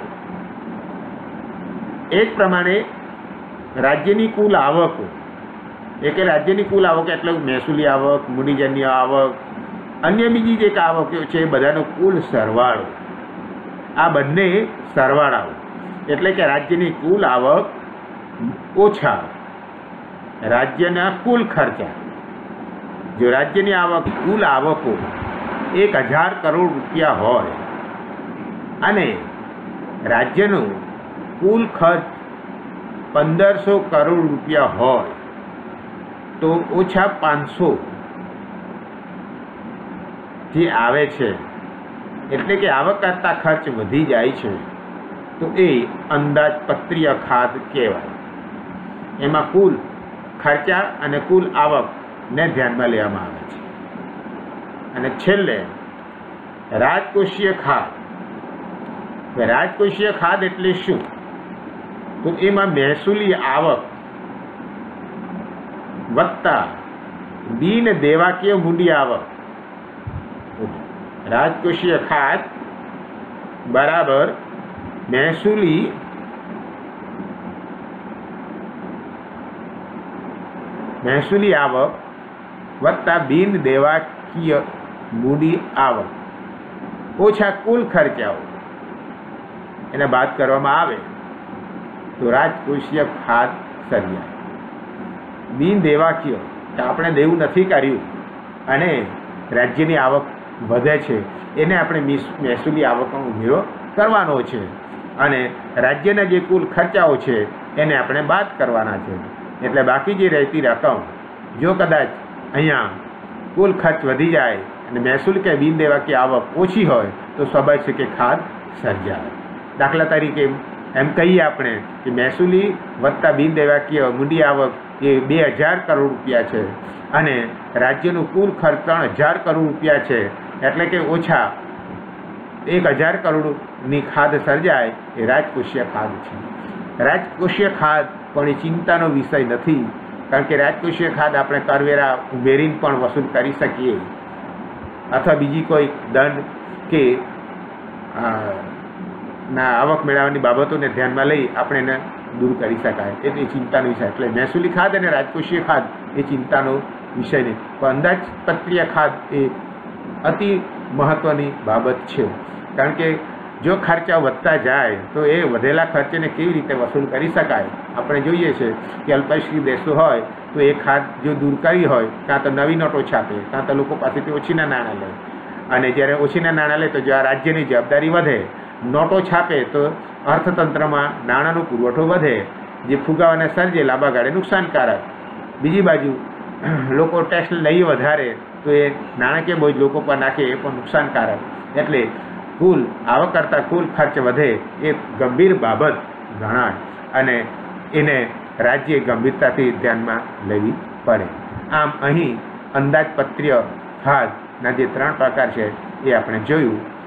એ જ પ્રમાણે રાજ્યની કુલ આવકો, એટલે રાજ્યની કુલ આવક એટલે મહેસૂલી આવક, મૂડીજન્ય આવક, અન્ય બીજી જે આવકો છે એ બધાનો કુલ સરવાળો. આ બંને સરવાળાઓ એટલે કે રાજ્યની કુલ આવક ઓછા રાજ્યના કુલ ખર્ચા. જો રાજ્યની આવક કુલ આવકો 1000 કરોડ રૂપિયા હોય અને રાજ્યનો કુલ ખર્ચ 1500 કરોડ રૂપિયા હોય તો ઓછા 500 જે આવે છે એટલે કે આવક કરતાં ખર્ચ વધી જાય છે તો એ અંદાજપત્રીય ખાદ કહેવાય. એમાં કુલ ખર્ચા અને કુલ આવકને ધ્યાનમાં લેવામાં આવે છે. અને છેલ્લે રાજકોષીય ખાદ. રાજકોષીય ખાદ એટલે શું? તો એમાં મહેસૂલી આવક વત્તા બિન દેવાકીય મૂડી આવક. રાજકોષીય ખાદ બરાબર મહેસૂલી આવક વત્તા બિન દેવાકીય મૂડી આવક ઓછા કુલ ખર્ચાઓ એને બાદ કરવામાં આવે તો રાજકોષીય ખાદ સર્જાય. બિન દેવાકીય કે આપણે દેવું નથી કર્યું અને રાજ્યની આવક વધે છે એને આપણે મહેસૂલી આવકનો ઉમેરો કરવાનો છે અને રાજ્યના જે કુલ ખર્ચાઓ છે એને આપણે બાદ કરવાના છે. એટલે બાકી જે રહેતી રકમ જો કદાચ અહીંયા કુલ ખર્ચ વધી જાય અને મહેસૂલ કે બિન દેવાકીય આવક ઓછી હોય તો સ્વાભાવિક છે કે ખાદ સર્જાય. દાખલા તરીકે એમ કહીએ આપણે કે મહેસૂલી વત્તા બિન દેવાકીય મૂડી આવક એ 2000 કરોડ રૂપિયા છે અને રાજ્યનું કુલ ખર્ચ 3000 કરોડ રૂપિયા છે એટલે કે ઓછા 1000 કરોડની ખાદ સર્જાય એ રાજકોષીય ખાદ છે. રાજકોષીય ખાદ પણ એ ચિંતાનો વિષય નથી, કારણ કે રાજકોષીય ખાદ આપણે કરવેરા ઉમેરીને પણ વસૂલ કરી શકીએ અથવા બીજી કોઈ દંડ કે ના આવક મેળવવાની બાબતોને ધ્યાનમાં લઈ આપણે એને દૂર કરી શકાય. એટલે ચિંતાનો વિષય એટલે મહેસૂલી ખાદ અને રાજકોષીય ખાદ એ ચિંતાનો વિષય નહીં, પણ અંદાજપત્રીય ખાદ એ અતિ મહત્ત્વની બાબત છે. કારણ કે જો ખર્ચા વધતા જાય તો એ વધેલા ખર્ચને કેવી રીતે વસૂલ કરી શકાય. આપણે જોઈએ છે કે અલ્પશી દેશો હોય તો એ ખાદ જો દૂર કરી હોય કાં તો નવી નોટો છાપે કાં તો લોકો પાસેથી ઓછીના નાણાં લે અને જ્યારે ઓછીના નાણાં લે તો જો આ રાજ્યની જવાબદારી વધે, નોટો છાપે તો અર્થતંત્રમાં નાણાંનો પુરવઠો વધે જે ફુગાવાને સર્જે લાંબા ગાળે નુકસાનકારક. બીજી બાજુ લોકો ટેક્સ લઈ વધારે તો એ નાણાકીય બોજ લોકો પર નાખે એ પણ નુકસાનકારક. એટલે કુલ આવક કરતાં કુલ ખર્ચ વધે એ ગંભીર બાબત ગણાય અને એને રાજ્યે ગંભીરતાથી ધ્યાનમાં લેવી પડે. આમ અહીં અંદાજપત્રીય ખાતના જે 3 પ્રકાર છે એ આપણે જોયું.